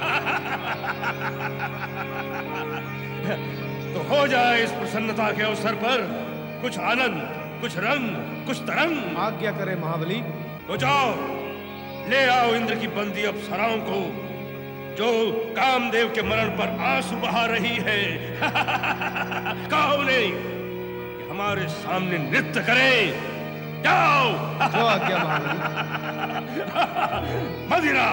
तो हो जाए इस प्रसन्नता के अवसर पर कुछ आनंद, कुछ रंग, कुछ तरंग। आज्ञा करे महाबली। तो जाओ, ले आओ इंद्र की बंदी अप्सराओं को जो कामदेव के मरण पर आंसू बहा रही है। कहो उन्हें कि हमारे सामने नृत्य करें। जाओ। जो आज्ञा महाबली। मदिरा।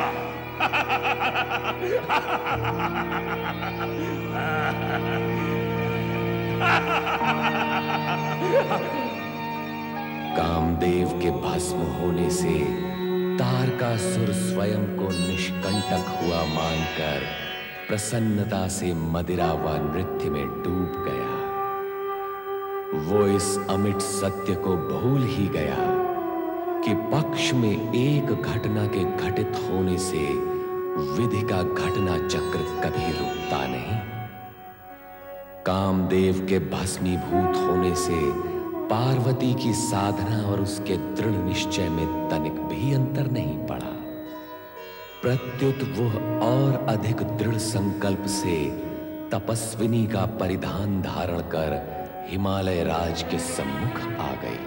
कामदेव के भस्म होने से तारकासुर स्वयं को निष्कंटक हुआ मानकर प्रसन्नता से मदिरा व नृत्य में डूब गया। वो इस अमिट सत्य को भूल ही गया कि पक्ष में एक घटना के घटित होने से विधि का घटना चक्र कभी रुकता नहीं। कामदेव के भस्मीभूत होने से पार्वती की साधना और उसके दृढ़ निश्चय में तनिक भी अंतर नहीं पड़ा। प्रत्युत वह और अधिक दृढ़ संकल्प से तपस्विनी का परिधान धारण कर हिमालय राज के सम्मुख आ गई।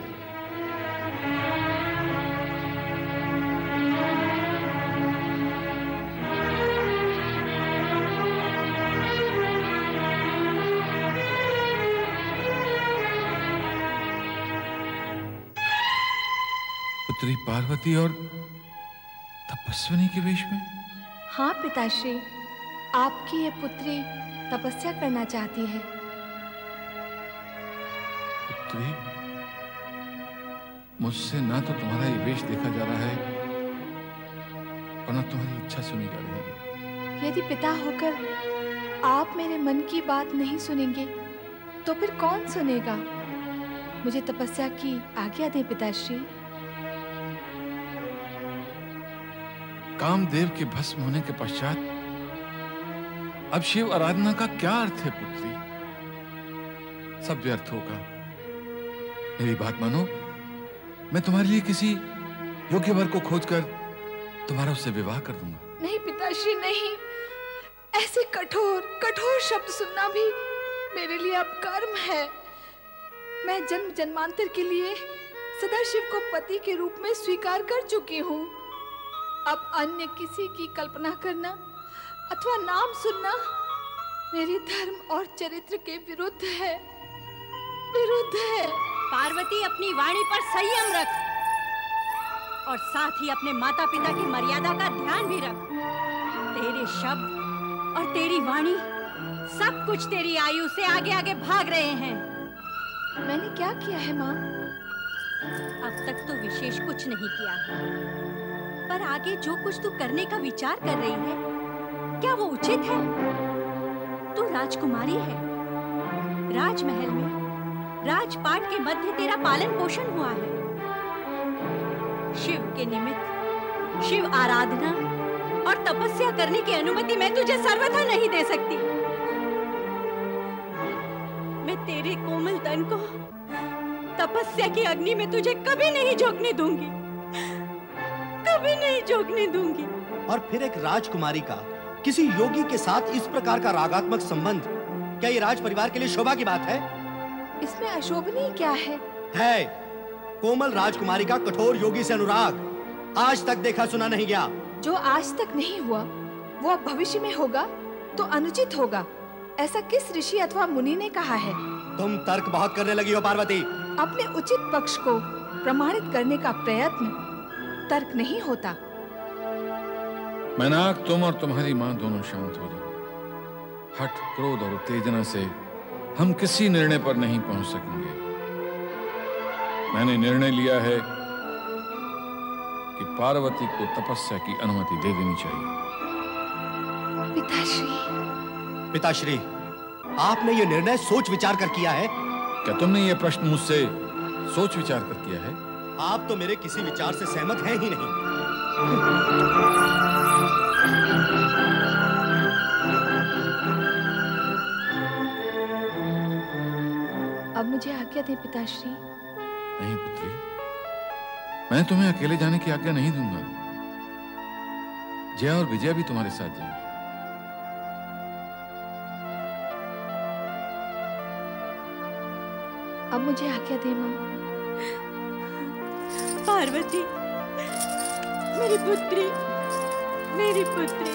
पुत्री पार्वती और तपस्विनी के वेश में? हाँ पिताश्री, आपकी ये पुत्री तपस्या करना चाहती है। पुत्री, मुझसे ना तो तुम्हारा ये वेश देखा जा रहा है और ना तुम्हारी इच्छा सुनी जा रही है। यदि पिता होकर आप मेरे मन की बात नहीं सुनेंगे तो फिर कौन सुनेगा? मुझे तपस्या की आज्ञा दें पिताश्री। कामदेव के भस्म होने के पश्चात अब शिव आराधना का क्या अर्थ है पुत्री? सब व्यर्थ होगा। मेरी बात मानो, मैं तुम्हारे लिए किसी योग्य वर को खोजकर तुम्हारा उससे विवाह कर दूंगा। नहीं पिताश्री नहीं, ऐसे कठोर शब्द सुनना भी मेरे लिए अब कर्म है। मैं जन्म जन्मांतर के लिए सदाशिव को पति के रूप में स्वीकार कर चुकी हूँ। अब अन्य किसी की कल्पना करना अथवा नाम सुनना मेरे धर्म और चरित्र के विरुद्ध है। पार्वती, अपनी वाणी पर संयम रख और साथ ही अपने माता पिता की मर्यादा का ध्यान भी रख। तेरे शब्द और तेरी वाणी सब कुछ तेरी आयु से आगे आगे भाग रहे हैं। मैंने क्या किया है माँ? अब तक तो विशेष कुछ नहीं किया है, पर आगे जो कुछ तू करने का विचार कर रही है, क्या वो उचित है? तू राजकुमारी है। राजमहल में राजपाट के मध्य तेरा पालन पोषण हुआ है। शिव के निमित्त शिव आराधना और तपस्या करने की अनुमति मैं तुझे सर्वथा नहीं दे सकती। मैं तेरे कोमल तन को तपस्या की अग्नि में तुझे कभी नहीं झोंकने दूंगी, कभी नहीं झोंकने दूंगी। और फिर एक राजकुमारी का किसी योगी के साथ इस प्रकार का रागात्मक संबंध, क्या ये राज परिवार के लिए शोभा की बात है? इसमें अशोभनीय क्या है? कोमल राजकुमारी का कठोर योगी से अनुराग आज तक देखा सुना नहीं गया। जो आज तक नहीं हुआ वो अब भविष्य में होगा तो अनुचित होगा, ऐसा किस ऋषि अथवा मुनि ने कहा है? तुम तर्क बहुत करने लगी हो पार्वती। अपने उचित पक्ष को प्रमाणित करने का प्रयत्न तर्क नहीं होता। मैनाक, तुम और तुम्हारी माँ दोनों शांत हो जाओ। हठ, क्रोध और उत्तेजना से हम किसी निर्णय पर नहीं पहुंच सकेंगे। मैंने निर्णय लिया है कि पार्वती को तपस्या की अनुमति दे देनी चाहिए। पिताश्री, आपने ये निर्णय सोच विचार कर किया है? क्या तुमने ये प्रश्न मुझसे सोच विचार कर किया है? आप तो मेरे किसी विचार से सहमत हैं ही नहीं। अब मुझे आज्ञा दें पिताश्री। नहीं पुत्री, मैं तुम्हें अकेले जाने की आज्ञा नहीं दूंगा। जया और विजया भी तुम्हारे साथ जाएंगे। अब मुझे आज्ञा दे माँ। पार्वती, मेरी पुत्री, मेरी पुत्री।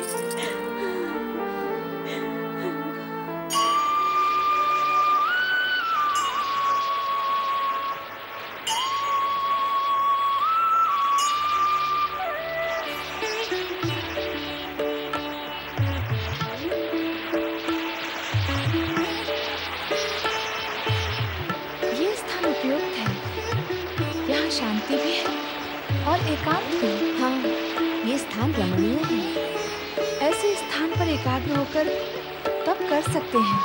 ये स्थान उपयुक्त है, यहाँ शांति भी है और एकांत भी। हाँ, ये स्थान रमणीय है। ऐसे स्थान पर एकाग्र होकर तप कर सकते हैं।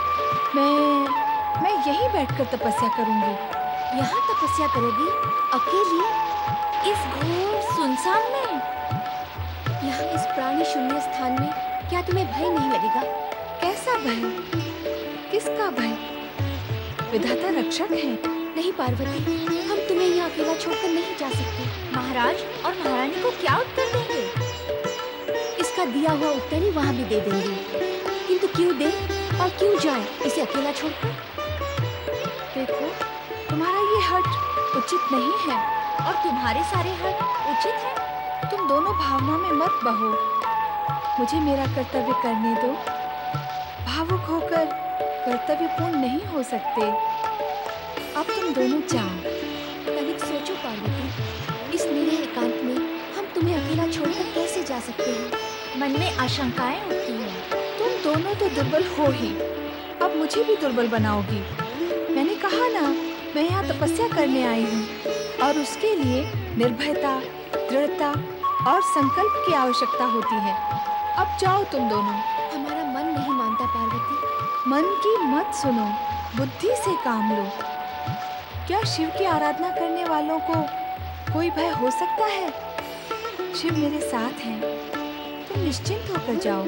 मैं यहीं बैठकर तपस्या करूंगी। यहाँ तपस्या करोगी? अकेली? इस घोर सुनसान में? यहाँ इस प्राणी शून्य स्थान में क्या तुम्हें भय नहीं लगेगा? कैसा भय? किसका भय? विधाता रक्षक है। नहीं पार्वती, हम तुम्हें यहाँ अकेला छोड़कर नहीं जा सकते। महाराज और महारानी को क्या उत्तर देंगे? उसका दिया हुआ उत्तरी वहां भी दे देंगे। किंतु क्यों दे और क्यों जाए इसे अकेला छोड़कर? देखो, तुम्हारा ये हट उचित नहीं है और तुम्हारे सारे हट उचित है। तुम दोनों भावना में मत बहो। मुझे मेरा कर्तव्य करने दो। भावुक होकर कर्तव्यपूर्ण नहीं हो सकते। अब तुम दोनों जाओ। तनिक सोचो पार्वती, इस निरीह एकांत में हम तुम्हें अकेला छोड़कर कैसे जा सकते हैं? मन में आशंकाएं उठती हैं। तुम दोनों तो दुर्बल हो ही, अब मुझे भी दुर्बल बनाओगी। मैंने कहा ना, मैं यहाँ तपस्या करने आई हूँ और उसके लिए निर्भयता, दृढ़ता और संकल्प की आवश्यकता होती है। अब जाओ तुम दोनों। हमारा मन नहीं मानता पार्वती। मन की मत सुनो, बुद्धि से काम लो। क्या शिव की आराधना करने वालों को कोई भय हो सकता है? शिव मेरे साथ हैं। तुम निश्चिंत होकर जाओ।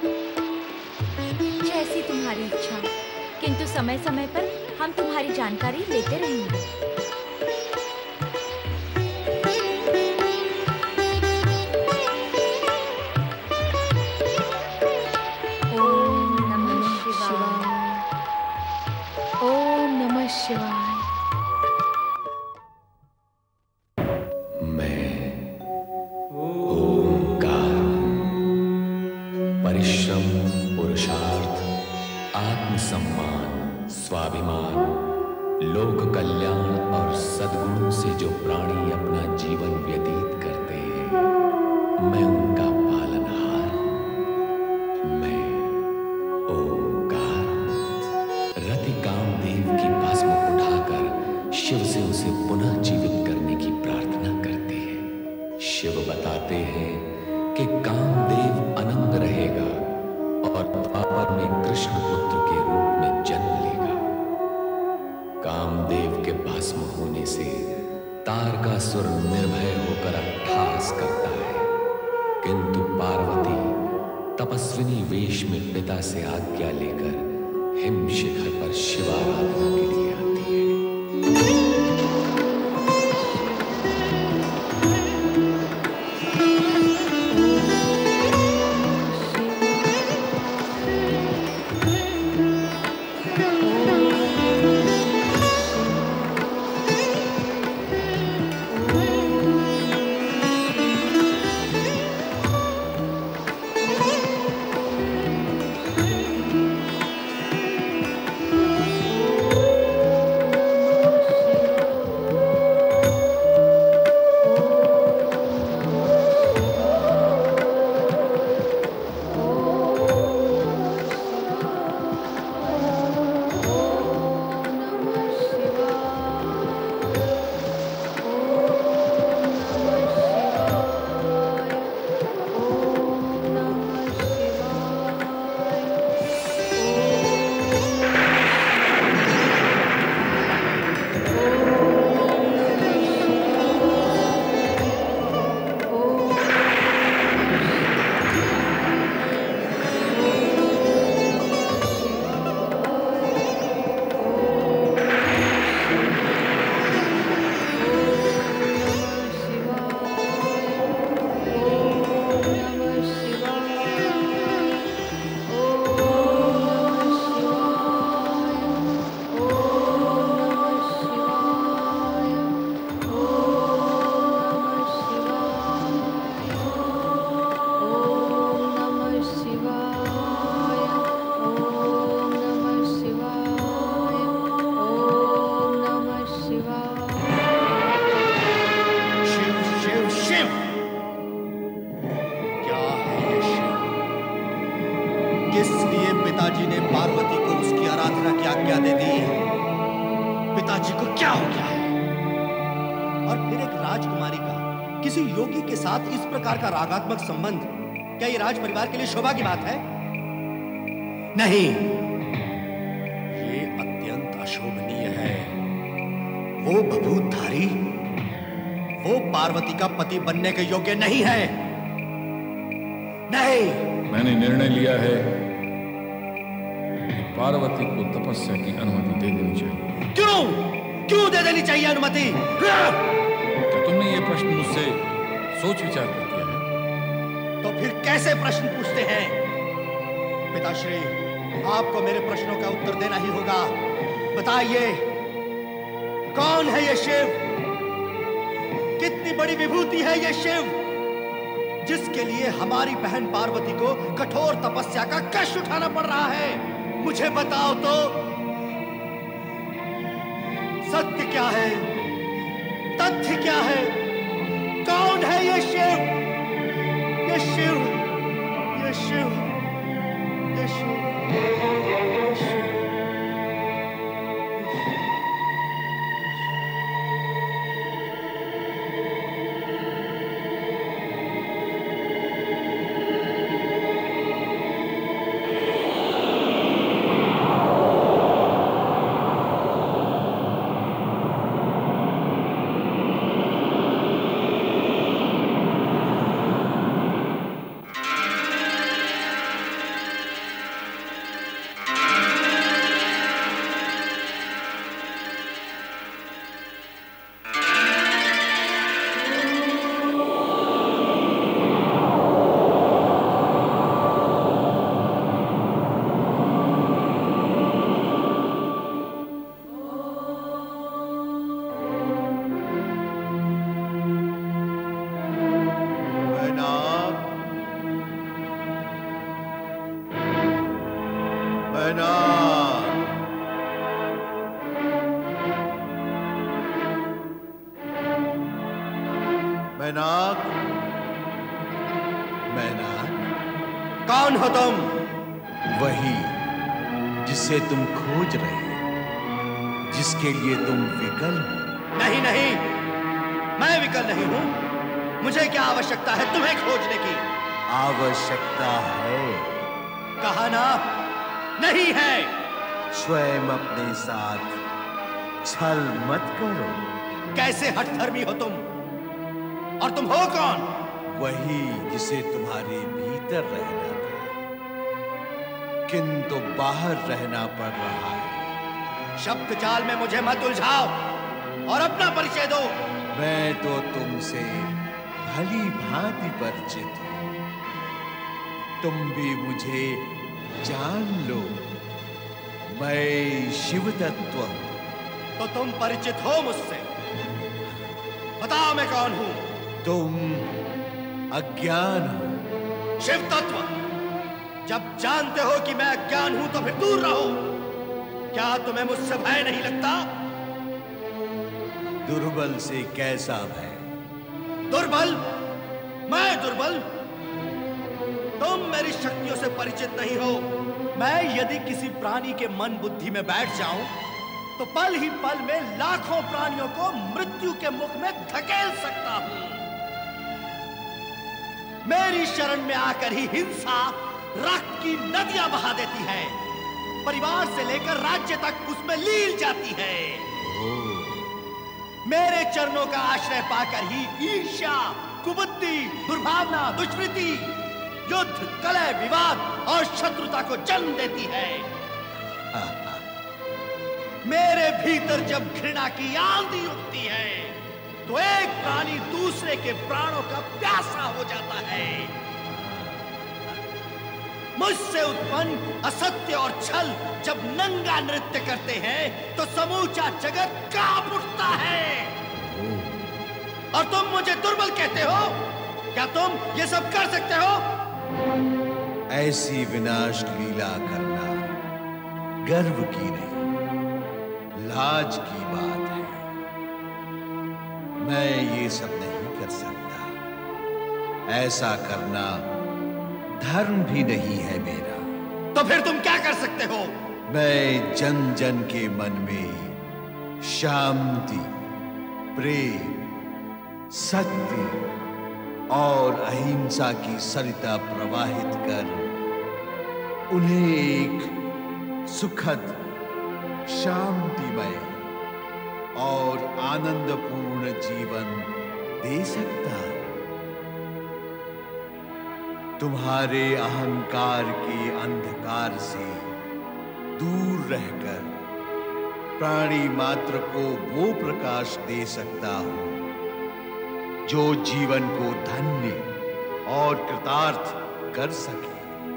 जैसी तुम्हारी इच्छा, किंतु समय समय पर हम तुम्हारी जानकारी लेते रहेंगे। ओम नमः शिवाय। ओम नमः शिवाय। परिश्रम, पुरुषार्थ, आत्मसम्मान, स्वाभिमान, लोक कल्याण और सद्गुणों से जो प्राणी अपना जीवन व्यतीत करते हैं, मैं उनका पालनहार हूं। मैं ओंकार रति कामदेव की भस्म उठाकर शिव से उसे पुनः जीवित करने की प्रार्थना करती है। शिव बताते हैं कि कामदेव अनंग रहेगा और द्वापर में कृष्ण पुत्र के रूप में जन्म लेगा। कामदेव के भस्म होने से तारकासुर निर्भय होकर अट्टहास करता है, किंतु पार्वती तपस्विनी वेश में पिता से आज्ञा लेकर हिम शिखर पर शिवाराधना के लिए आती है। रागात्मक संबंध क्या ये राज परिवार के लिए शोभा की बात है? नहीं, ये अत्यंत अशोभनीय है। वो बभूतधारी, वो पार्वती का पति बनने के योग्य नहीं है। नहीं, मैंने निर्णय लिया है कि पार्वती को तपस्या की अनुमति दे देनी चाहिए। क्यों दे देनी चाहिए अनुमति? क्या तुमने ये प्रश्न मुझसे सोच विचार कर किया है? तो फिर कैसे प्रश्न पूछते हैं? पिताश्री, आपको मेरे प्रश्नों का उत्तर देना ही होगा। बताइए, कौन है ये शिव? कितनी बड़ी विभूति है ये शिव, जिसके लिए हमारी बहन पार्वती को कठोर तपस्या का कष्ट उठाना पड़ रहा है? मुझे बताओ तो, सत्य क्या है, तथ्य क्या है? कौन है ये शिव? ये शिव, ये शिव, ये शिव, ये शिव। मैनाक, मैनाक, कौन हो तुम? वही जिसे तुम खोज रहे हो, जिसके लिए तुम विकल हो। नहीं नहीं, मैं विकल नहीं हूं। मुझे क्या आवश्यकता है तुम्हें खोजने की? आवश्यकता है। कहा ना, नहीं है। स्वयं अपने साथ छल मत करो। कैसे हठधर्मी हो तुम? और तुम हो कौन? वही जिसे तुम्हारे भीतर रहना था, किंतु बाहर रहना पड़ रहा है। शब्द जाल में मुझे मत उलझाओ और अपना परिचय दो। मैं तो तुमसे भली भांति परिचित हूं, तुम भी मुझे जान लो। मैं शिव तत्व हूं। तो तुम परिचित हो मुझसे? बताओ मैं कौन हूं? तुम अज्ञान हो। शिव तत्व, जब जानते हो कि मैं अज्ञान हूं तो फिर दूर रहो। क्या तुम्हें मुझसे भय नहीं लगता? दुर्बल से कैसा भय? दुर्बल? मैं दुर्बल? तुम मेरी शक्तियों से परिचित नहीं हो। मैं यदि किसी प्राणी के मन बुद्धि में बैठ जाऊं तो पल ही पल में लाखों प्राणियों को मृत्यु के मुख में धकेल सकता हूं। मेरी शरण में आकर ही हिंसा रक्त की नदियां बहा देती है। परिवार से लेकर राज्य तक उसमें लील जाती है। मेरे चरणों का आश्रय पाकर ही ईर्ष्या, कुबुद्धि, दुर्भावना, दुष्कृति, युद्ध, कलह, विवाद और शत्रुता को जन्म देती है। मेरे भीतर जब घृणा की आंधी उठती है तो एक प्राणी दूसरे के प्राणों का प्यासा हो जाता है। मुझसे उत्पन्न असत्य और छल जब नंगा नृत्य करते हैं तो समूचा जगत कांप उठता है। और तुम मुझे दुर्बल कहते हो? क्या तुम ये सब कर सकते हो? ऐसी विनाश लीला करना गर्व की नहीं, लाज की बात है। मैं ये सब नहीं कर सकता। ऐसा करना धर्म भी नहीं है मेरा। तो फिर तुम क्या कर सकते हो? मैं जन जन के मन में शांति, प्रेम, सत्य और अहिंसा की सरिता प्रवाहित कर उन्हें एक सुखद, शांतिमय और आनंदपूर्ण जीवन दे सकता हूं। तुम्हारे अहंकार के अंधकार से दूर रहकर प्राणी मात्र को वो प्रकाश दे सकता हूं जो जीवन को धन्य और कृतार्थ कर सके।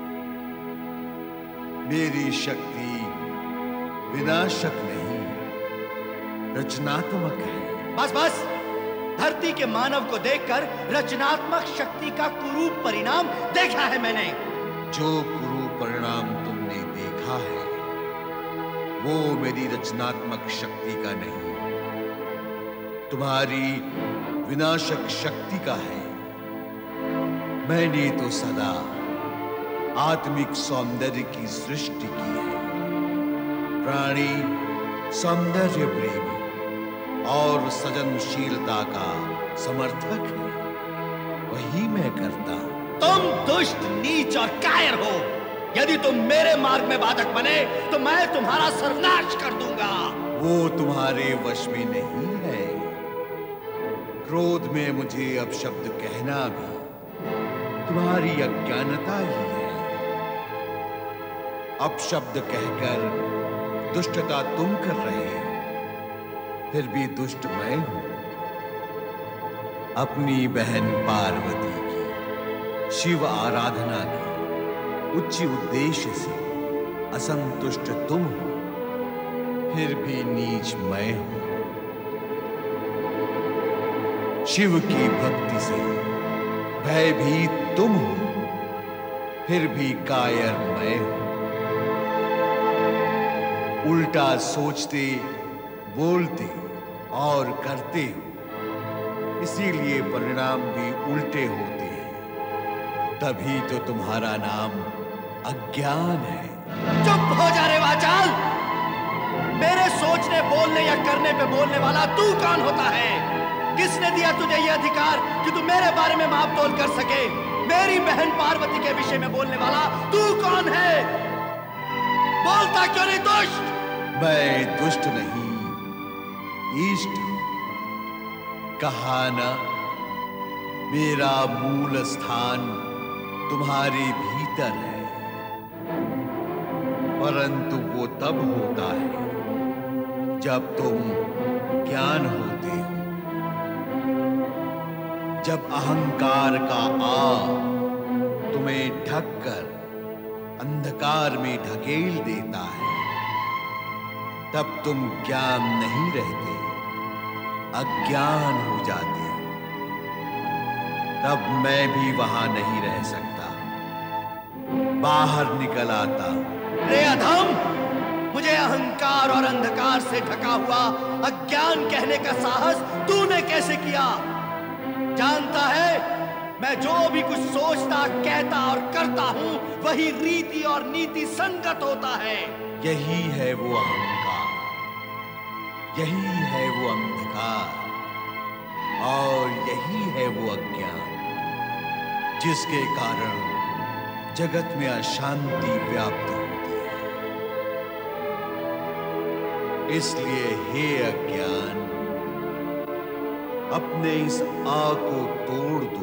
मेरी शक्ति विनाशक नहीं, रचनात्मक है। बस बस, धरती के मानव को देखकर रचनात्मक शक्ति का कुरूप परिणाम देखा है मैंने। जो कुरूप परिणाम तुमने देखा है वो मेरी रचनात्मक शक्ति का नहीं, तुम्हारी विनाशक शक्ति का है। मैंने तो सदा आत्मिक सौंदर्य की सृष्टि की है। प्राणी सौंदर्य प्रेमी और सृजनशीलता का समर्थक है, वही मैं करता हूं। तुम दुष्ट, नीच और कायर हो। यदि तुम मेरे मार्ग में बाधक बने तो मैं तुम्हारा सर्वनाश कर दूंगा। वो तुम्हारे वश में नहीं है। क्रोध में मुझे अपशब्द कहना भी तुम्हारी अज्ञानता ही है। अपशब्द कहकर दुष्टता तुम कर रहे हो, फिर भी दुष्ट मैं हूं। अपनी बहन पार्वती की शिव आराधना की उच्च उद्देश्य से असंतुष्ट तुम हो, फिर भी नीच मैं हूं। शिव की भक्ति से भयभीत तुम हो, फिर भी कायर मैं हूं। उल्टा सोचते, बोलते और करते हो, इसीलिए परिणाम भी उल्टे होते हैं। तभी तो तुम्हारा नाम अज्ञान है। चुप हो जा रे वाचाल। मेरे सोचने, बोलने या करने पे बोलने वाला तू कौन होता है? किसने दिया तुझे यह अधिकार कि तू मेरे बारे में माप तोल कर सके? मेरी बहन पार्वती के विषय में बोलने वाला तू कौन है? बोलता क्यों नहीं दुष्ट? मैं दुष्ट नहीं, इष्ट हूं। कहा ना, मेरा मूल स्थान तुम्हारे भीतर है। परंतु वो तब होता है जब तुम ज्ञान होते हो, जब अहंकार का तुम्हें ढककर अंधकार में ढकेल देता है। तब तुम ज्ञान नहीं रहते, अज्ञान हो जाते हो। तब मैं भी वहां नहीं रह सकता, बाहर निकल आता। रे अधम, मुझे अहंकार और अंधकार से ढका हुआ अज्ञान कहने का साहस तूने कैसे किया? जानता है, मैं जो भी कुछ सोचता, कहता और करता हूं, वही रीति और नीति संगत होता है। यही है वो अहंकार, यही है वो अंधकार और यही है वो अज्ञान, जिसके कारण जगत में अशांति व्याप्त होती है। इसलिए हे अज्ञान, अपने इस आग को तोड़ दो,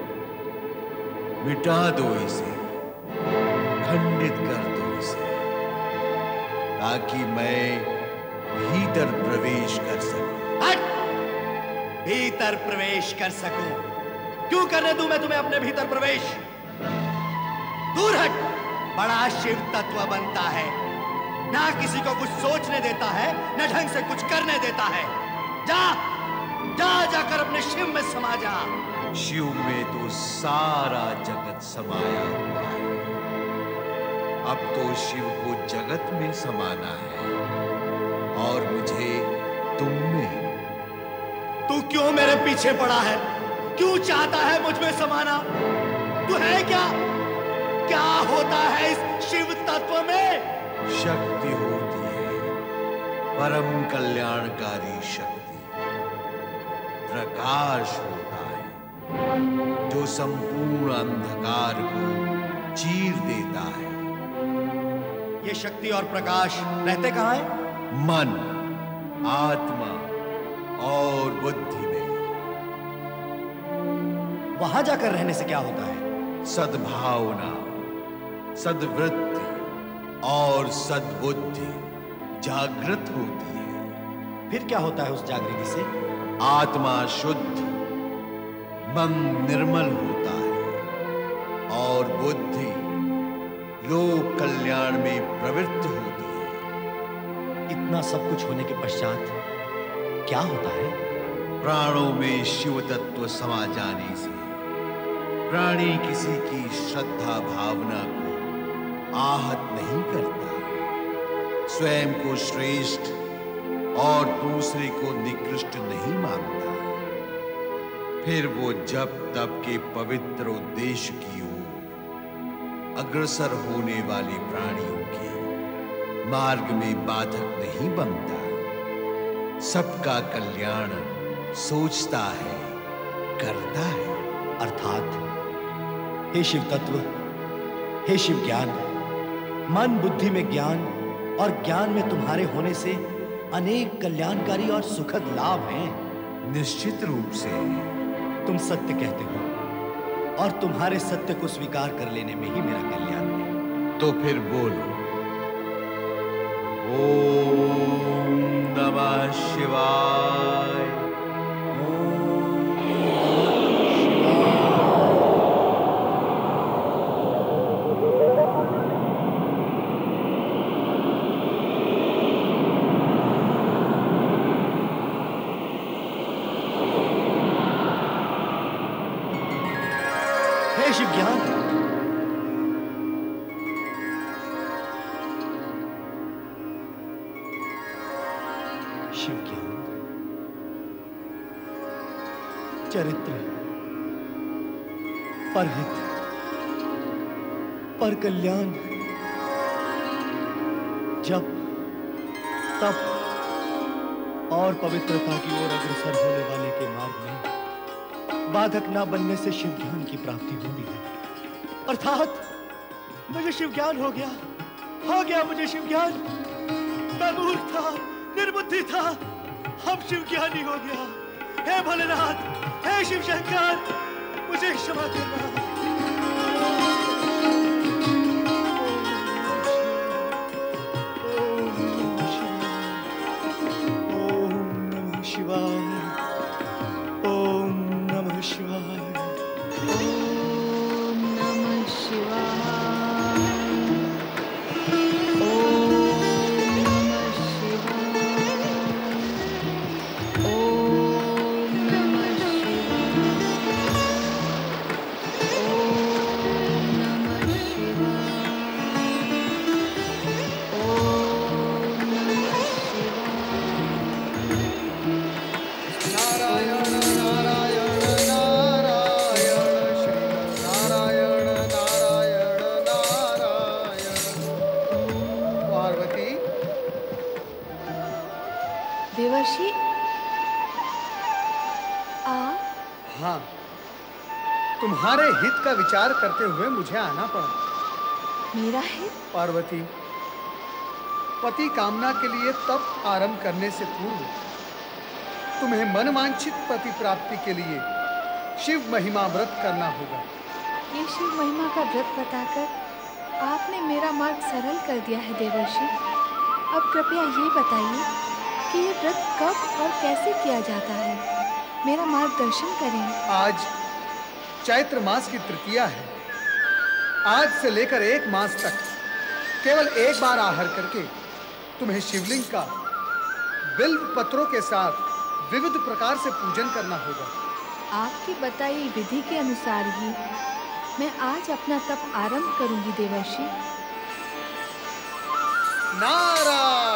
मिटा दो इसे, खंडित कर दो इसे, ताकि मैं भीतर प्रवेश कर सकूं। हट! भीतर प्रवेश कर सकूं? क्यों करने दूं मैं तुम्हें अपने भीतर प्रवेश? दूर हट! बड़ा शिव तत्व बनता है, ना किसी को कुछ सोचने देता है, न ढंग से कुछ करने देता है। जा जा जाकर अपने शिव में समा जा। शिव में तो सारा जगत समाया हुआ है। अब तो शिव को जगत में समाना है और मुझे तुम में। तू क्यों मेरे पीछे पड़ा है? क्यों चाहता है मुझ में समाना? तू है क्या? क्या होता है इस शिव तत्व में? शक्ति होती है, परम कल्याणकारी शक्ति। प्रकाश होता है जो संपूर्ण अंधकार को चीर देता है। ये शक्ति और प्रकाश रहते कहाँ है? मन, आत्मा और बुद्धि में। वहां जाकर रहने से क्या होता है? सद्भावना, सद्वृत्ति और सद्बुद्धि जागृत होती है। फिर क्या होता है उस जागृति से? आत्मा शुद्ध, मन निर्मल होता है और और बुद्धि लोक कल्याण में प्रवृत्त होती है। इतना सब कुछ होने के पश्चात क्या होता है? प्राणों में शिव तत्व समा जाने से प्राणी किसी की श्रद्धा भावना को आहत नहीं करता, स्वयं को श्रेष्ठ और दूसरे को निकृष्ट नहीं मानता। फिर वो जप तप के पवित्र उद्देश्य की ओर अग्रसर होने वाले प्राणियों के मार्ग में बाधक नहीं बनता, सबका कल्याण सोचता है, करता है। अर्थात हे शिव तत्व, हे शिव ज्ञान, मन बुद्धि में ज्ञान और ज्ञान में तुम्हारे होने से अनेक कल्याणकारी और सुखद लाभ हैं। निश्चित रूप से तुम सत्य कहते हो और तुम्हारे सत्य को स्वीकार कर लेने में ही मेरा कल्याण है। तो फिर बोलो, ओम नमः शिवाय। हे शिव ज्ञान, शिव ज्ञान, चरित्र, परहित, पर कल्याण, जप, तप और पवित्रता की ओर अग्रसर होने वाले के मार्ग में बाधक ना बनने से शिव ज्ञान की प्राप्ति होती है। अर्थात मुझे शिव ज्ञान हो गया मुझे शिव ज्ञान। मैं मूर्ख था, निर्बुद्धि था, अब शिव ज्ञानी हो गया। हे भोलेनाथ, हे शिव शंकर, मुझे क्षमा करना। देवर्षि, हाँ, तुम्हारे हित का विचार करते हुए मुझे आना पड़ा। मेरा हित? पार्वती, पति कामना के लिए तप आरंभ करने से पूर्व तुम्हें मनवांछित पति प्राप्ति के लिए शिव महिमा व्रत करना होगा। ये शिव महिमा का व्रत बताकर आपने मेरा मार्ग सरल कर दिया है देवर्षि। अब कृपया ये बताइए कि ये व्रत कब और कैसे किया जाता है, मेरा मार्गदर्शन करें। आज चैत्र मास की तृतीया है। आज से लेकर 1 मास तक केवल एक बार आहार करके तुम्हें शिवलिंग का बिल्व पत्रों के साथ विविध प्रकार से पूजन करना होगा। आपकी बताई विधि के अनुसार ही मैं आज अपना तप आरंभ करूंगी देवर्षि। नारायण